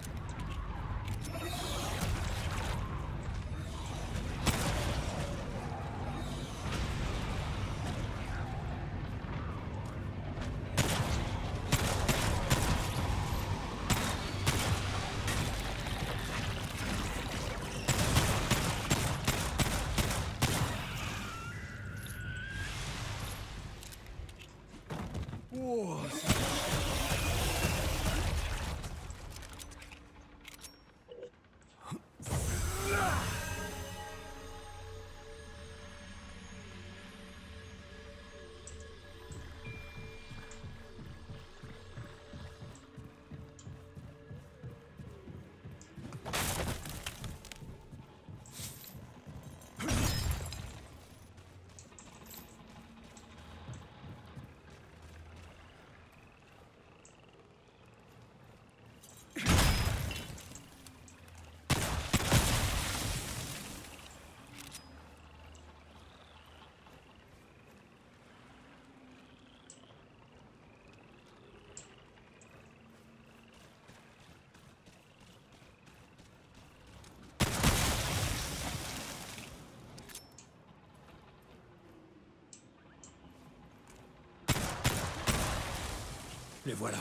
Les voilà.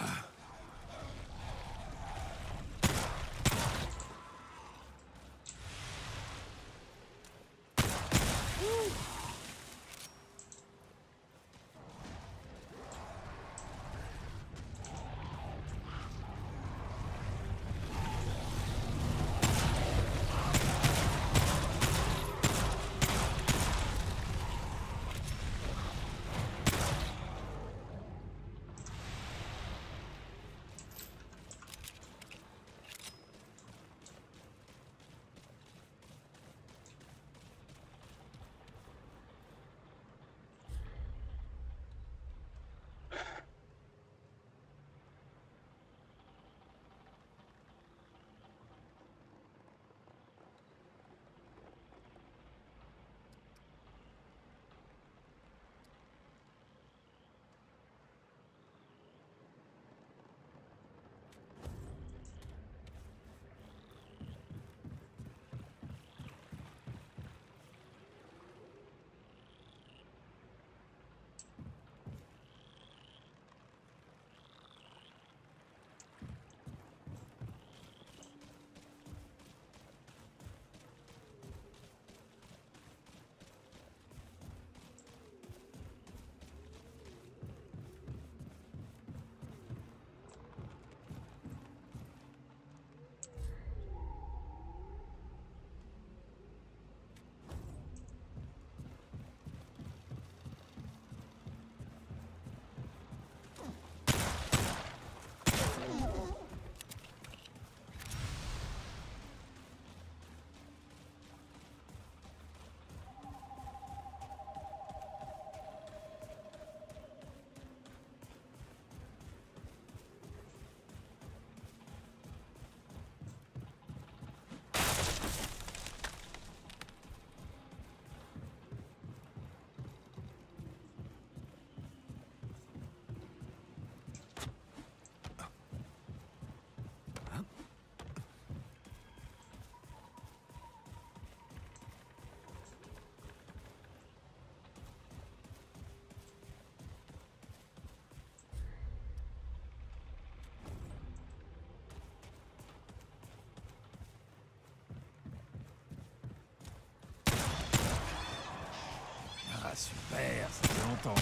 super, ça fait longtemps.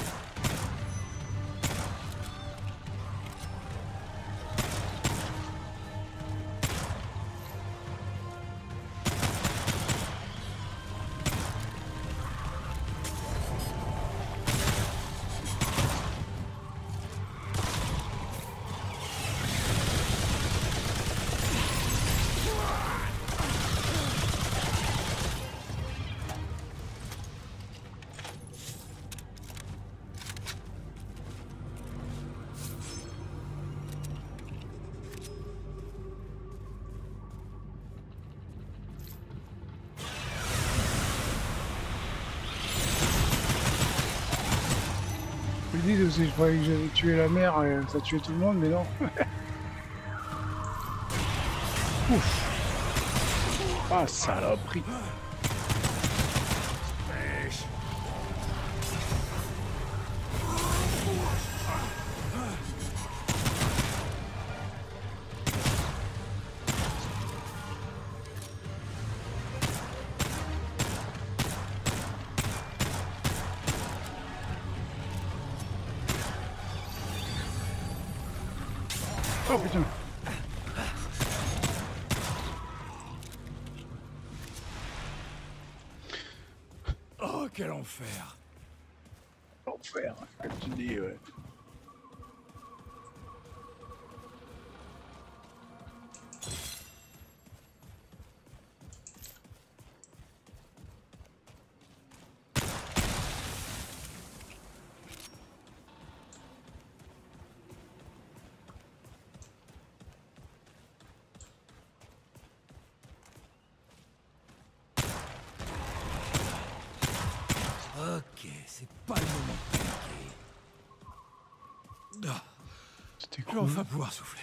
Ils disent aussi, je croyais que j'avais tué la mère et ça tuait tout le monde, mais non. Ouf. Ah, saloperie. Oh putain. Oh, quel enfer. Enfer, comme tu dis, ouais. Ok, c'est pas le moment de paniquer. Ah, C'était je vais cool. enfin pouvoir souffler.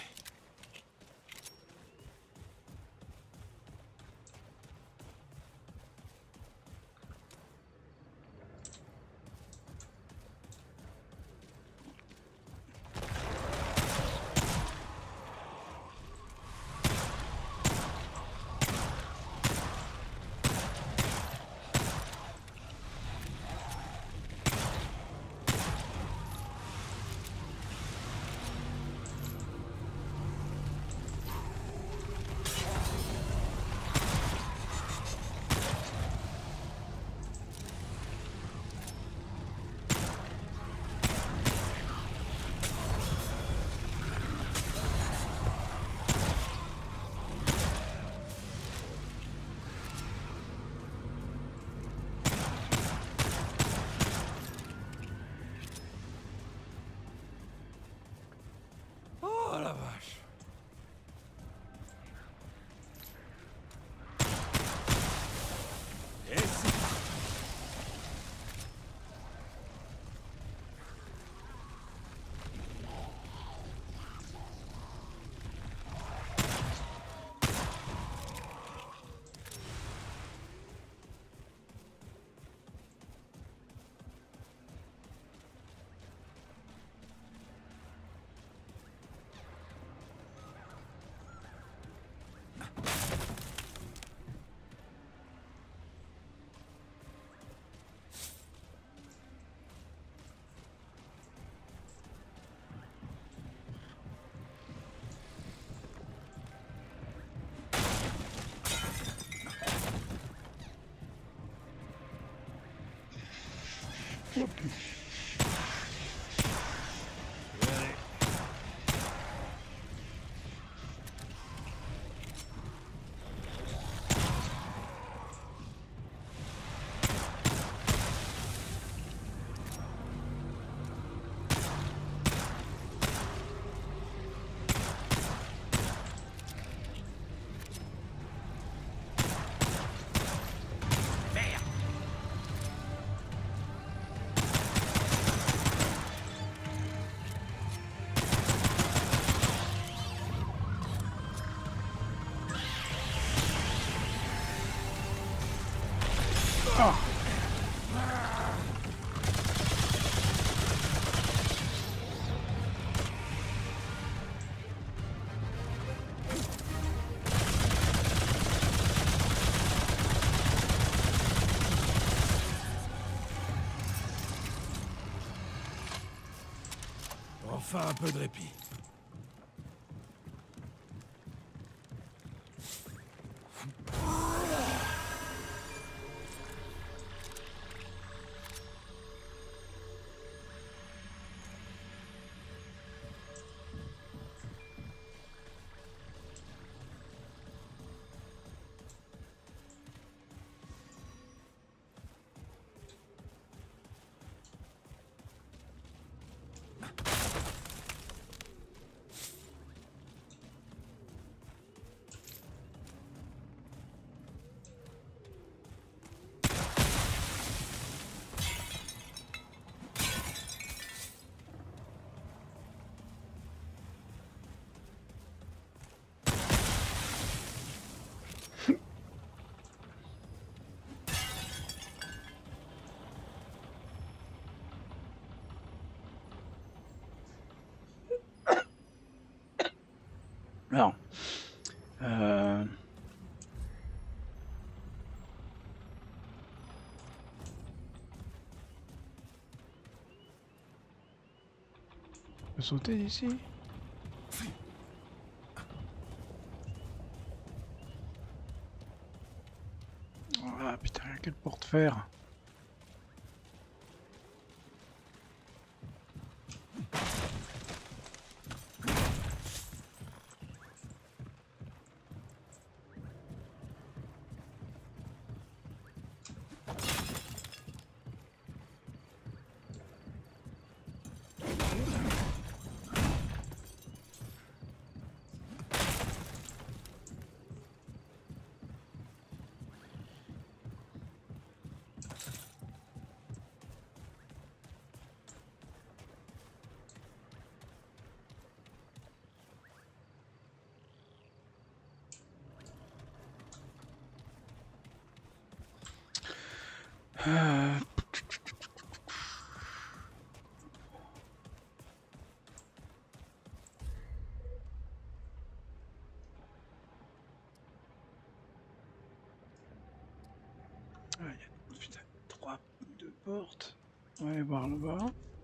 Oh la vache. Et c'est Ah. Enfin un peu de répit. Alors, on peut sauter d'ici? Ah putain, quel porte-fer! Ah, il y a putain, 2 portes. On va aller voir là-bas.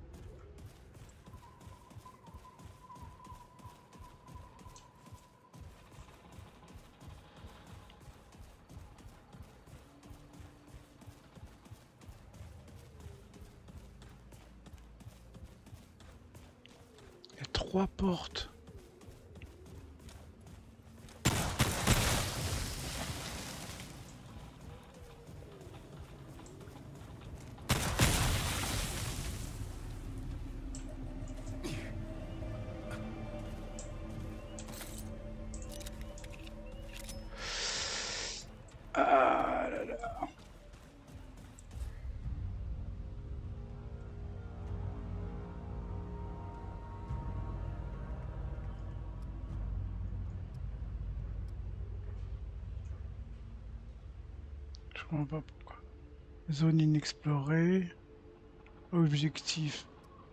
Il y a 3 portes. Ah là là. Je comprends pas pourquoi. Zone inexplorée. Objectif.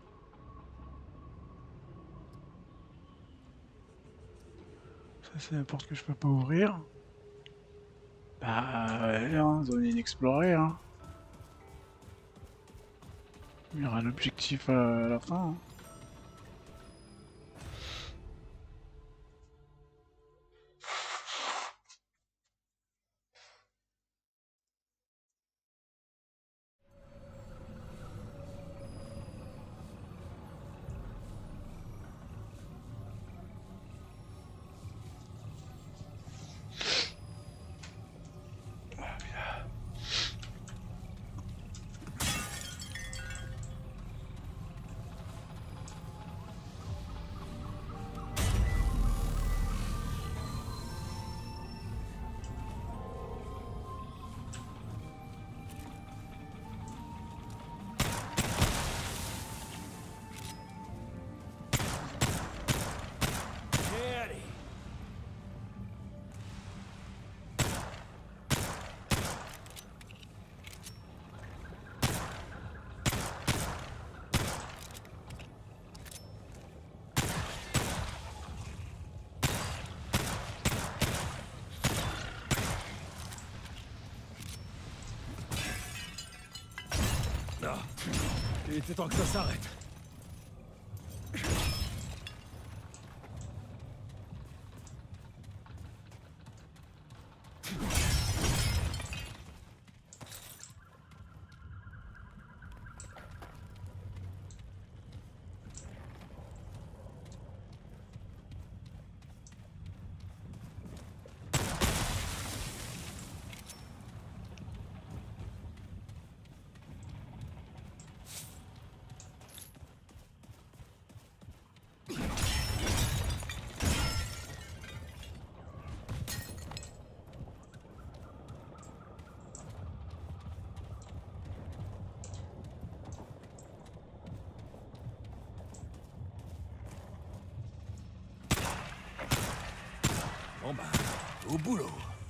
Ça c'est la porte que je peux pas ouvrir. Bah ouais, hein, zone inexplorée. Hein. Il y aura l'objectif à la fin. Hein. Il était temps que ça s'arrête. Au boulot.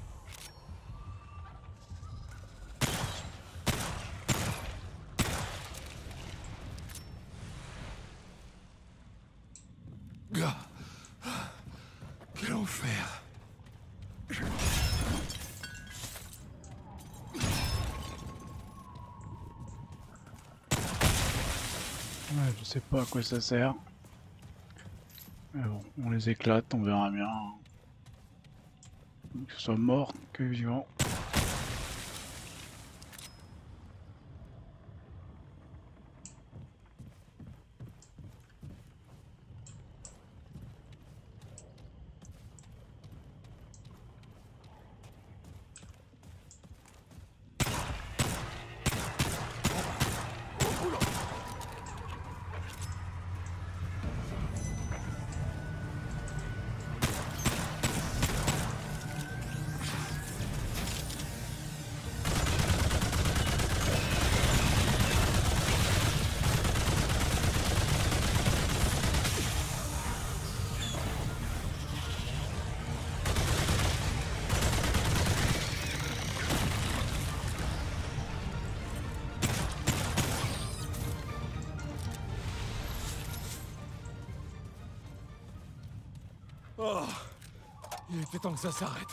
Gars, quel enfer. Ouais, je sais pas à quoi ça sert. Mais bon, on les éclate, on verra bien. Que ce soit mort que vivant. Oh, il était temps que ça s'arrête.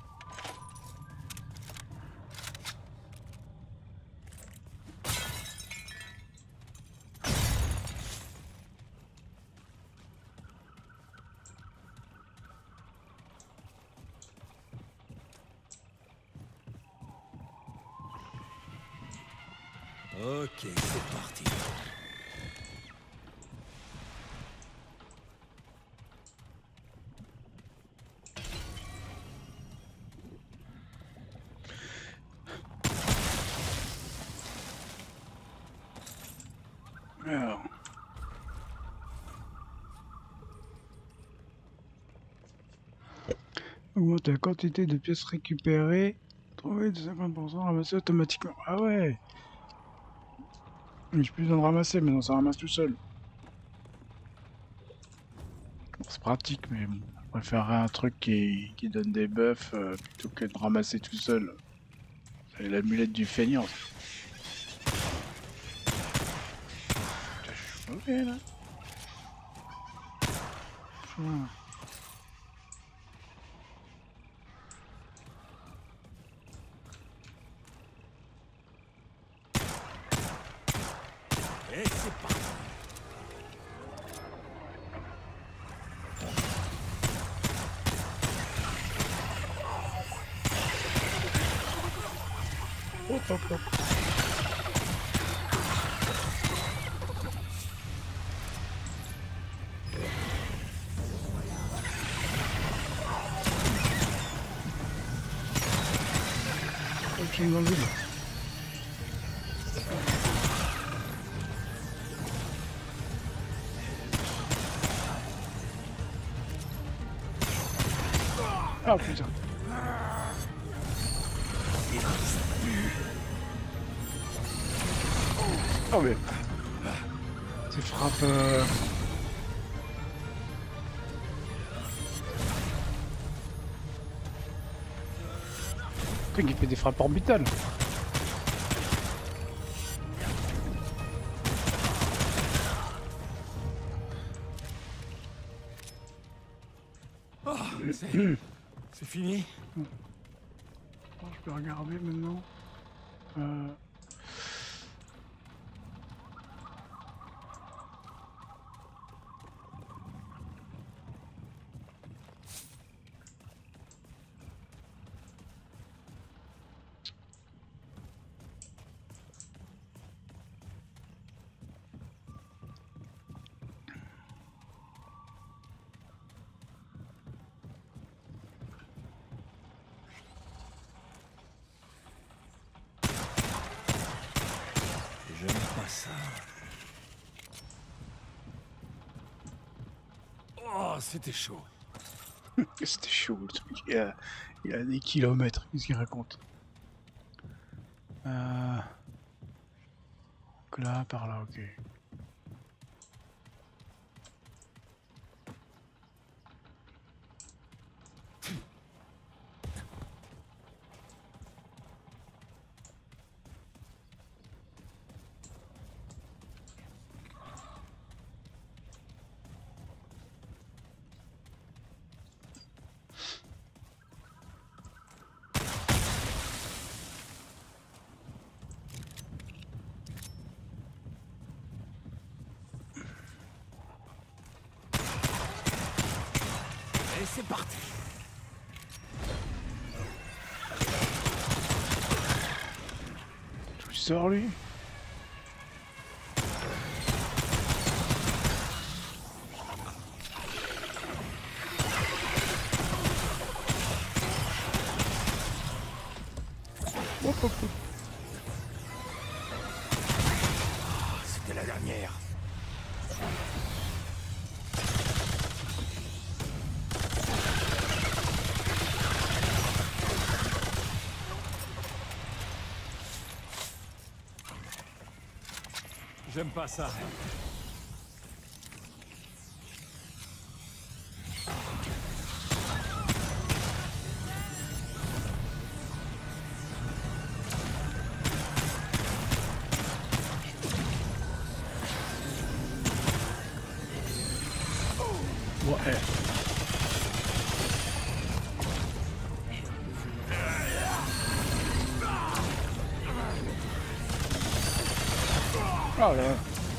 Ok, c'est parti. Alors. Augmente la quantité de pièces récupérées. Trouver de 50%, ramasser automatiquement. Ah ouais. Mais j'ai plus besoin de ramasser, maintenant ça ramasse tout seul. Bon, c'est pratique, mais bon, je préférerais un truc qui donne des buffs plutôt que de ramasser tout seul. C'est l'amulette du feignant. Ok là. Putain. Et c'est parti. Hop, hop, hop. Ok, dans le vide. Ah putain. Oh mais... Ces frappes... Putain, il fait des frappes orbitales. Oh, c'est fini. Bon, je peux regarder maintenant. J'aime pas ça. Oh, c'était chaud. C'était chaud le truc. Il y a des kilomètres. Qu'est-ce qu'il raconte? Donc là, par là, ok. c'est parti. D'où il sort lui? Hop, hop, hop. C'était la dernière. J'aime pas ça. Ouais. Oh là.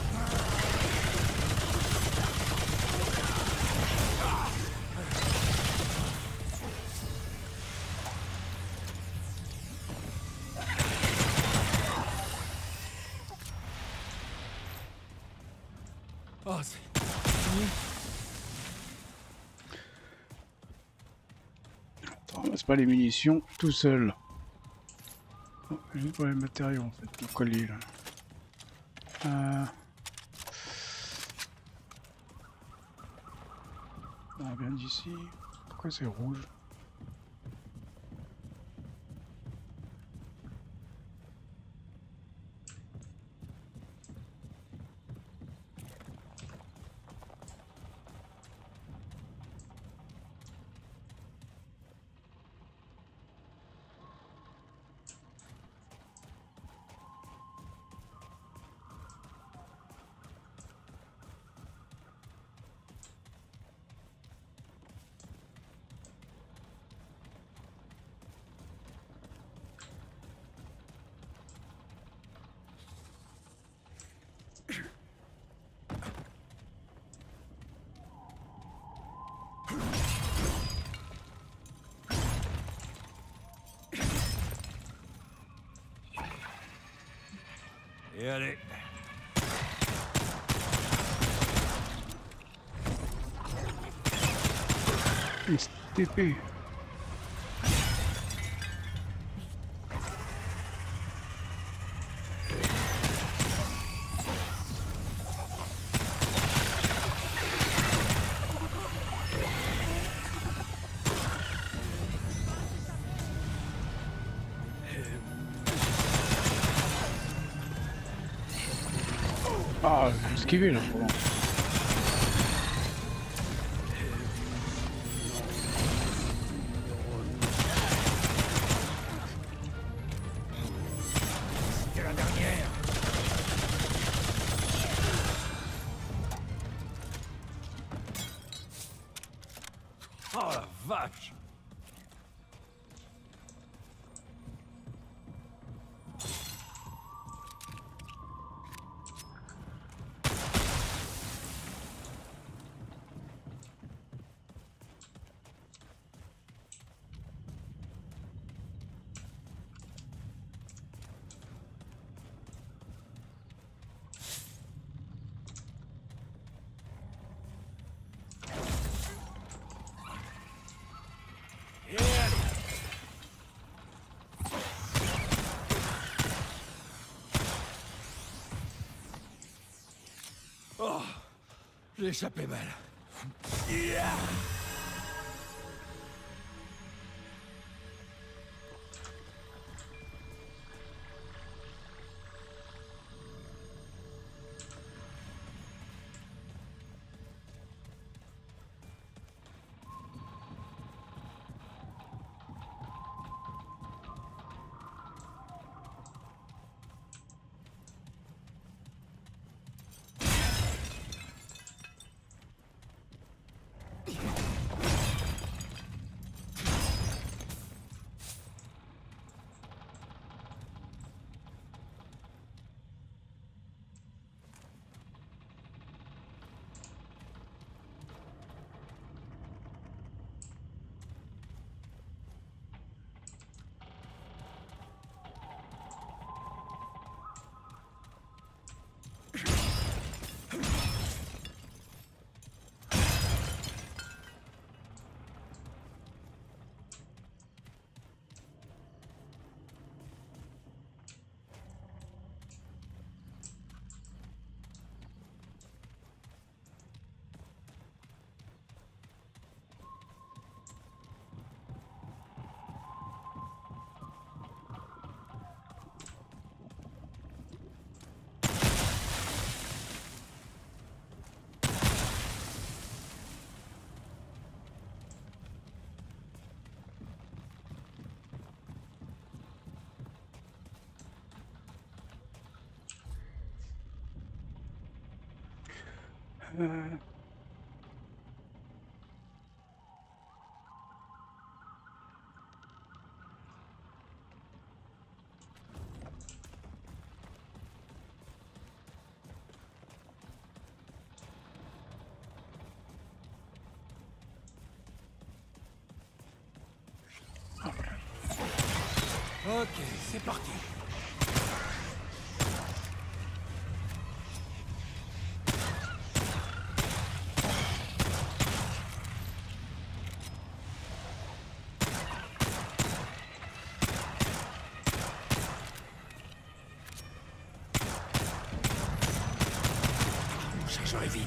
Oh, c'est... Attends, ramasse pas les munitions tout seul. Oh, juste pour les matériaux en fait, le collier là. On vient d'ici. Pourquoi c'est rouge? Et allez. STP. Ah, j'ai esquivé là, pour l'instant. C'était la dernière. Oh la vache. Et allez. Oh, j'ai échappé mal. Yeah. Ok, c'est parti. Mon chargeur est vide.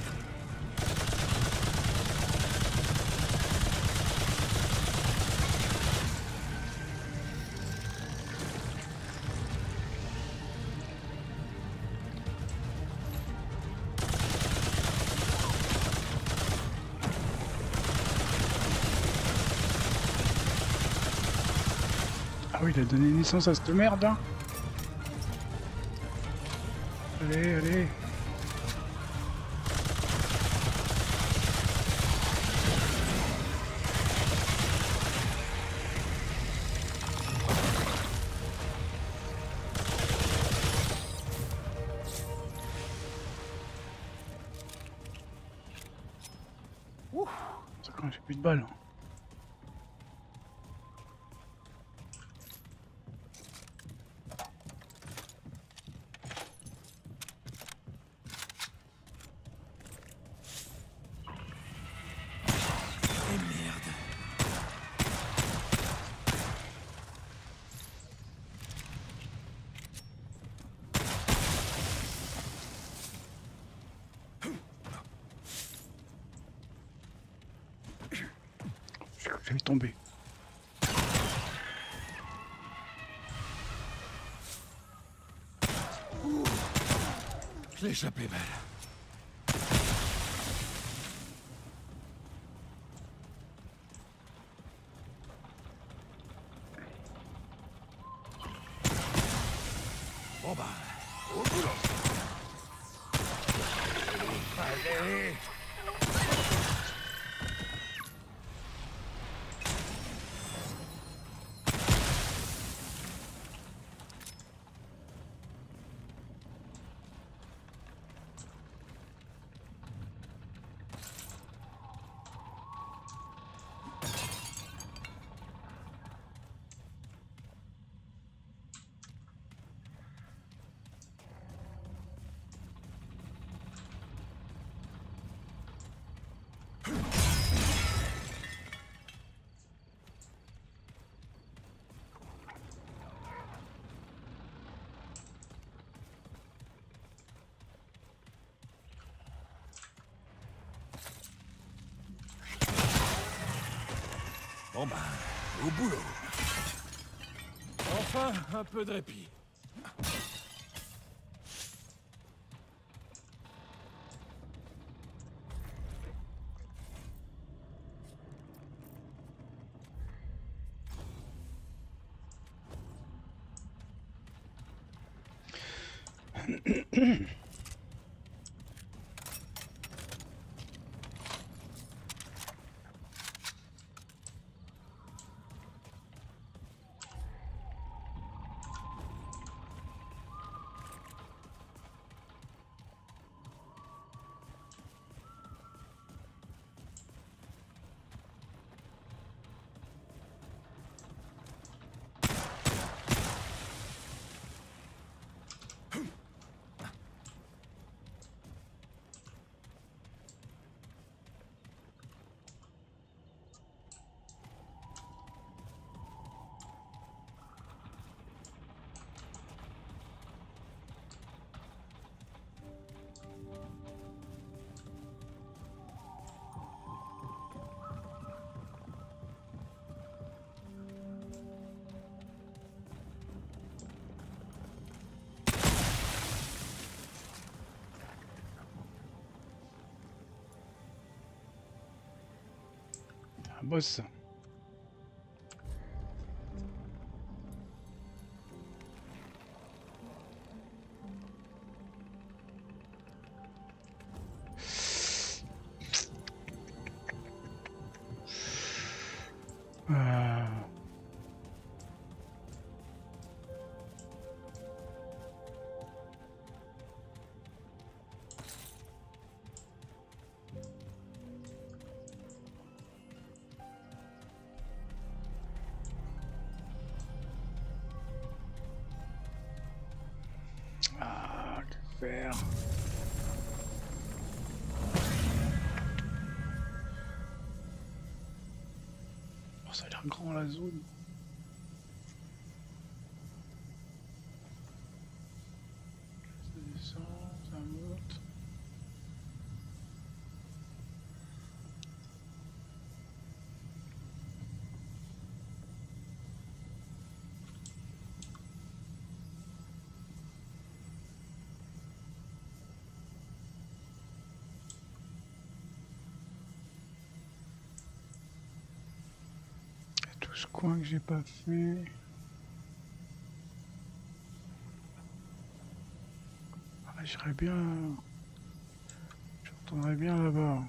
Ah oui, il a donné naissance à cette merde, hein. Allez, allez. Ouf, ça quand j'ai plus de balles. Et merde. J'allais tomber. Je l'ai échappé belle. Bon bah, au boulot. Allez. Bon bah, au boulot. Enfin, un peu de répit. Un boss. Euh... Ah, que faire? Oh, ça a l'air grand la zone. Ça descend, ça monte. Il y a tout ce coin que j'ai pas fait. Ah, j'irais bien. Je retournerais bien là-bas.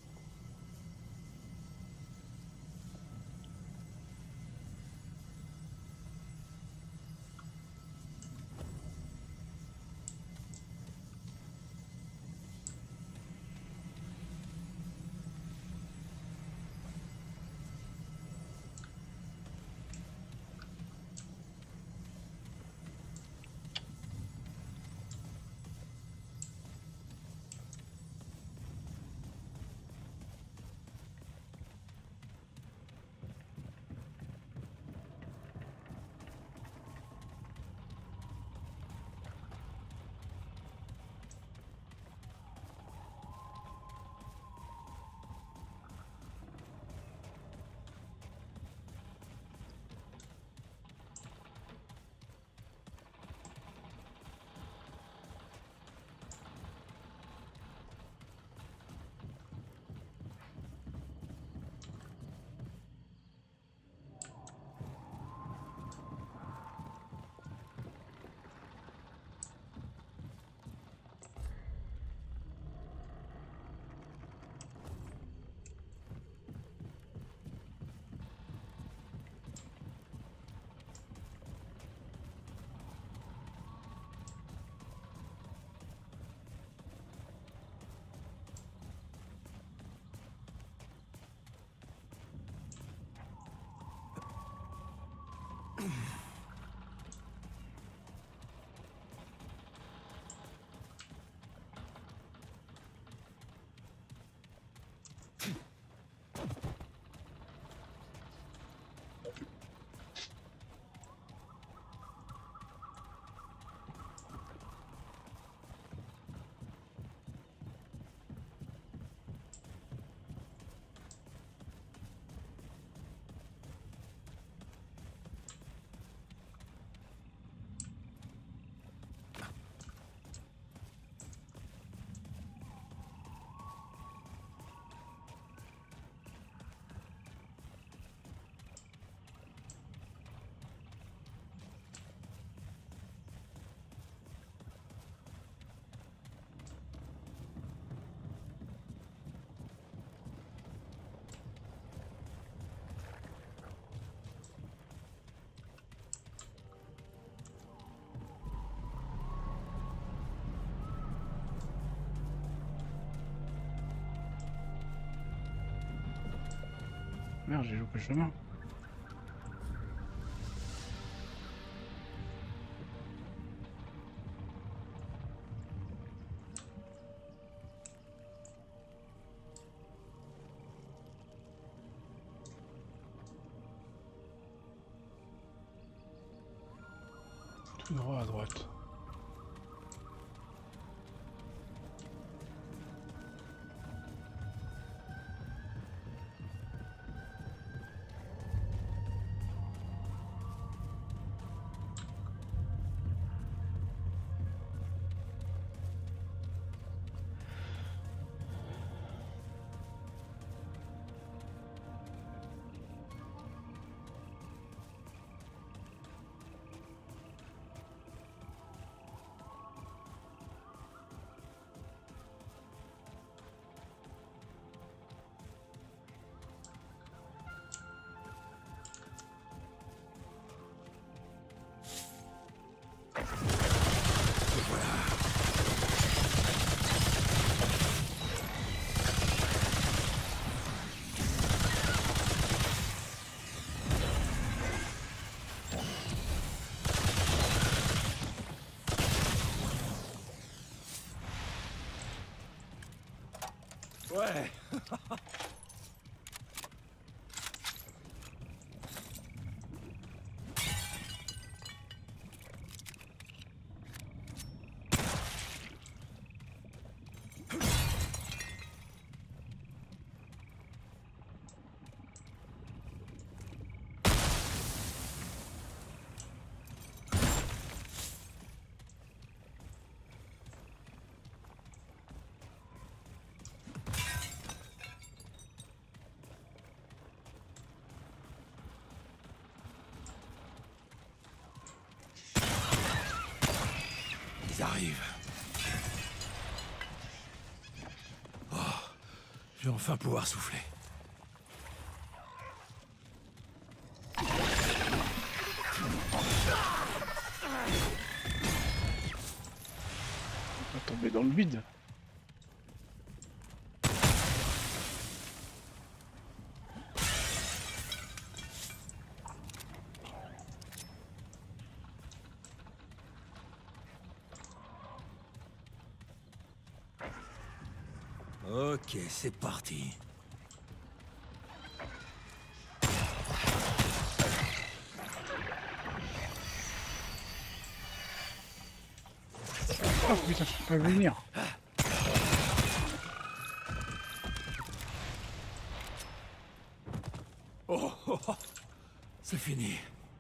Merde, j'ai loupé le chemin. Tout droit à droite. Ouais. Ils arrivent. Oh, je vais enfin pouvoir souffler. On va tomber dans le vide. Ok, c'est parti. Oh putain, je peux pas venir. Oh, oh, oh. C'est fini.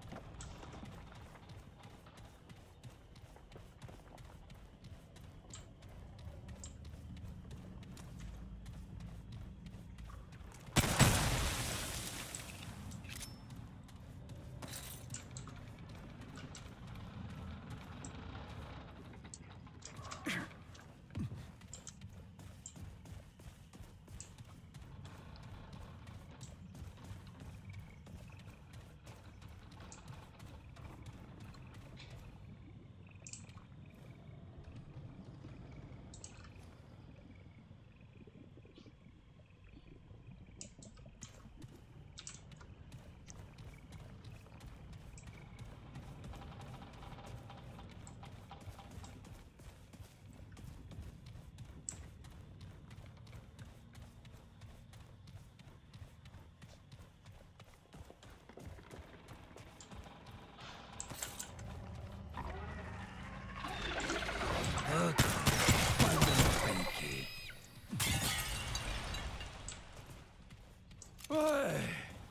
Ouais.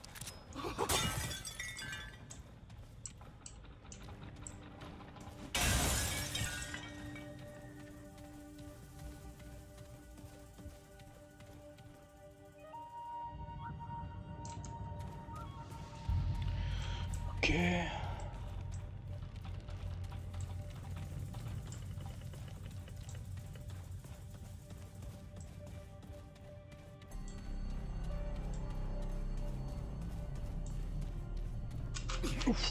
Ok. Ouf.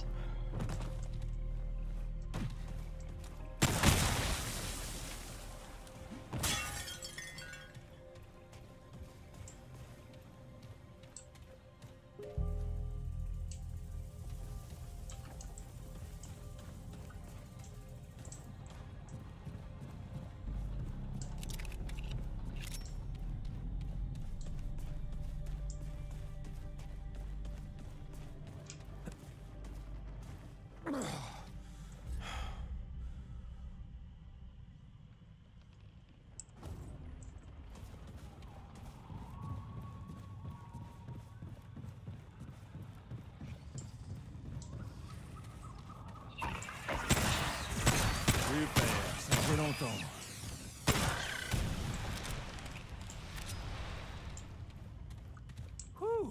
Super, ça fait longtemps. Ouh.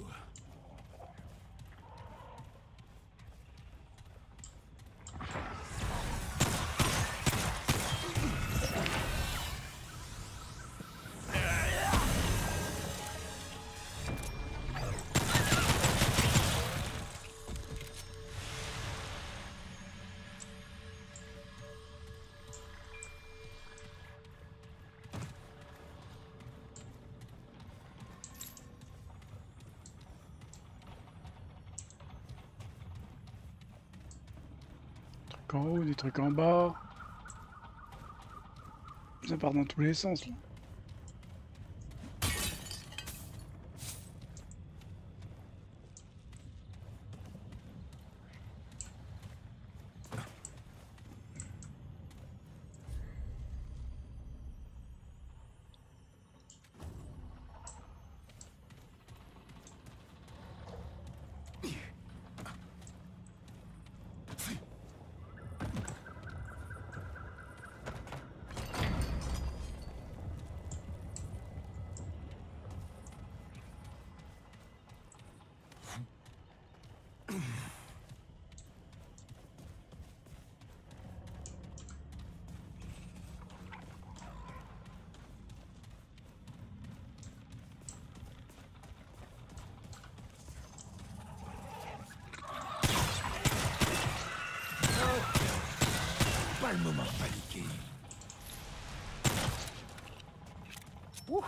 Trucs en haut, des trucs en bas. Ça part dans tous les sens là. Ouh.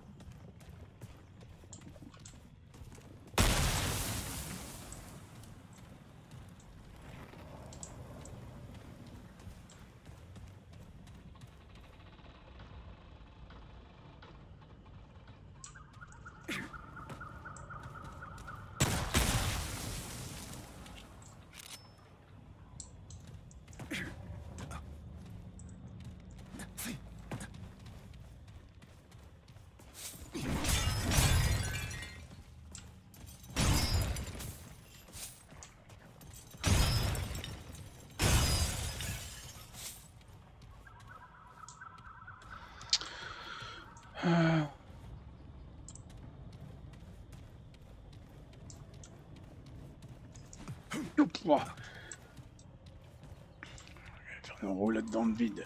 Ouah. Je vais faire une roulade dans le vide.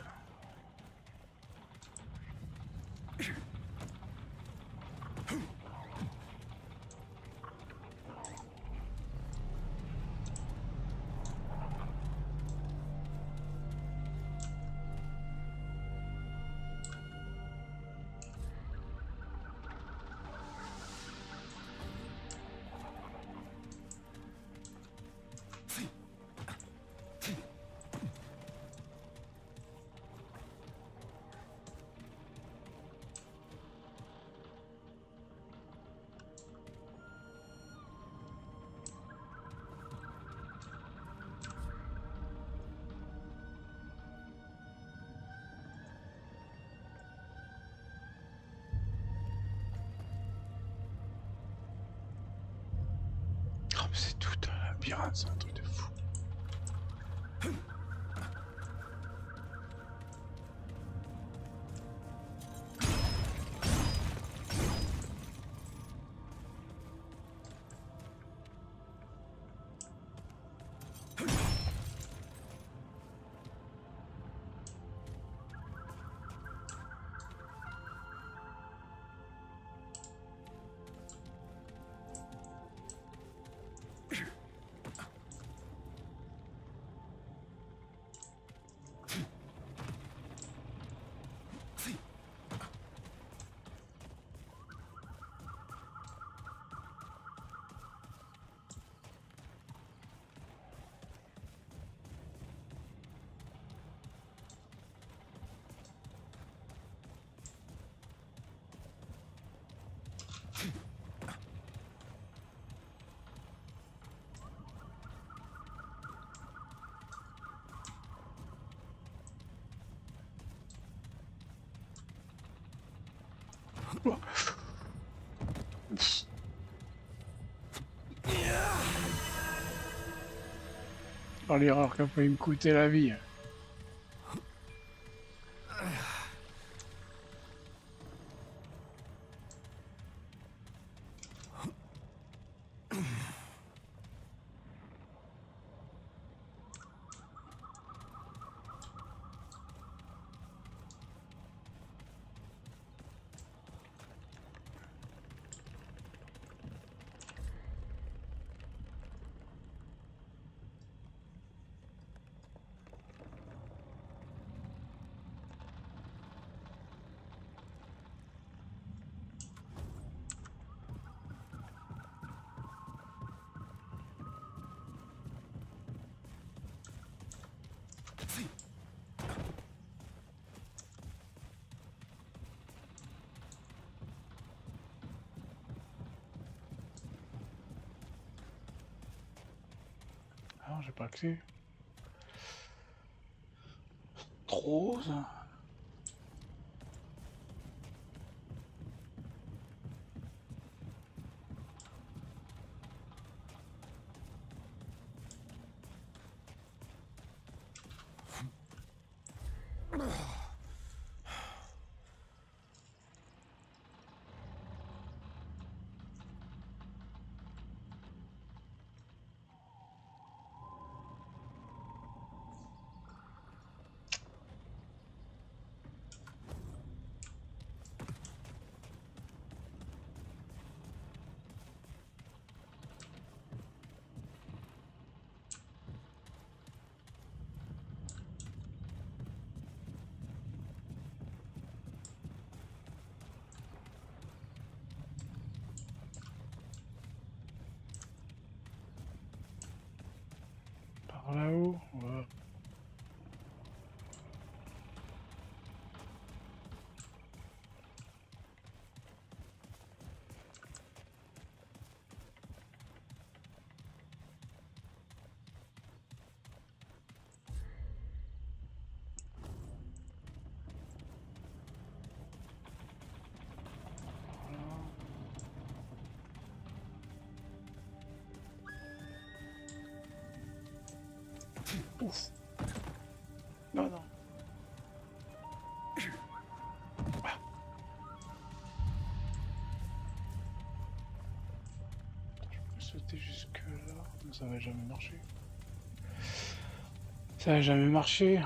Oh, c'est tout un labyrinthe, c'est un truc de fou. Dans l'erreur qu'a failli me coûter la vie. Ah, j'ai pas accès. Trop ça. Ouf. Non, non. Ah. Je peux sauter jusque là. Non, ça va jamais marcher. Ça va jamais marcher.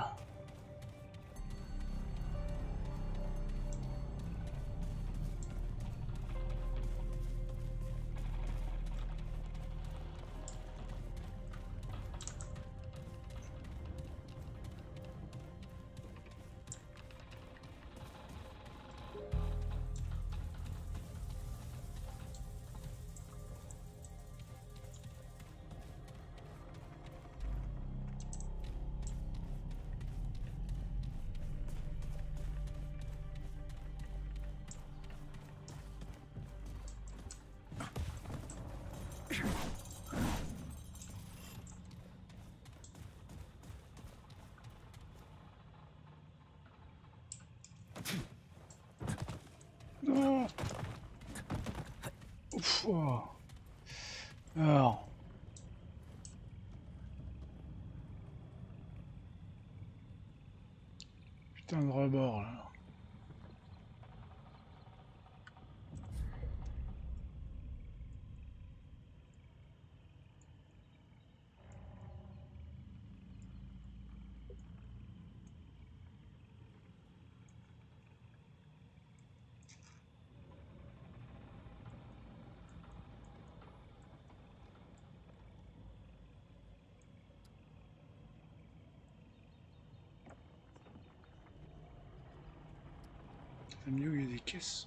Non. Ouf. Oh. Alors. Putain de rebord là. C'est mieux où il y a des caisses.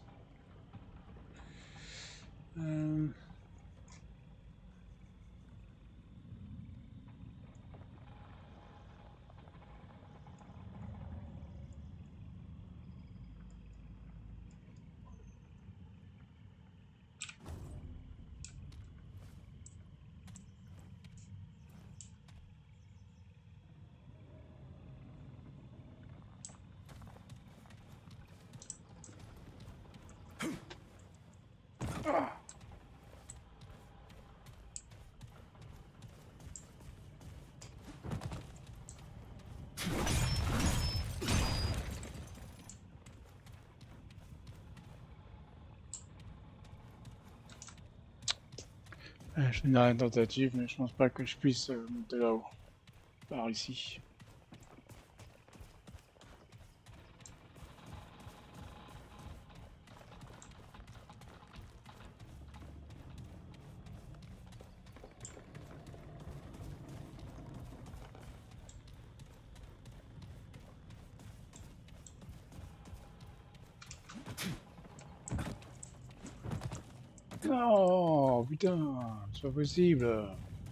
Ah. Je n'ai rien de tentative, mais je pense pas que je puisse monter là-haut. Par ici. Non, putain, c'est pas possible.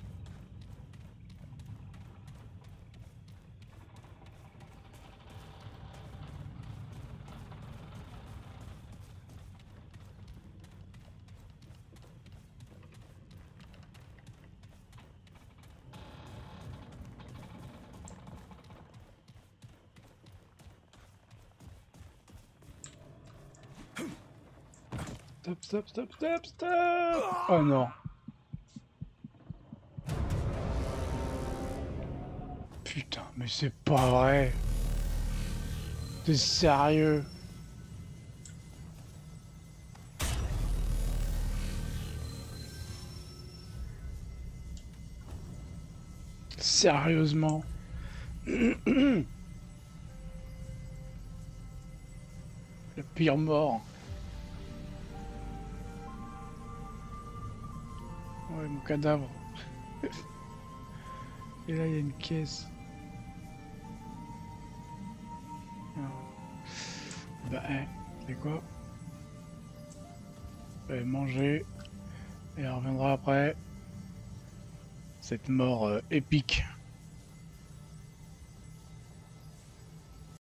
Stop, stop, stop, stop, stop. Oh non. Putain, mais c'est pas vrai. T'es sérieux? Sérieusement? La pire mort. Ouais, mon cadavre. Et là, il y a une caisse. Bah, c'est quoi? Je vais manger. Et on reviendra après. Cette mort épique.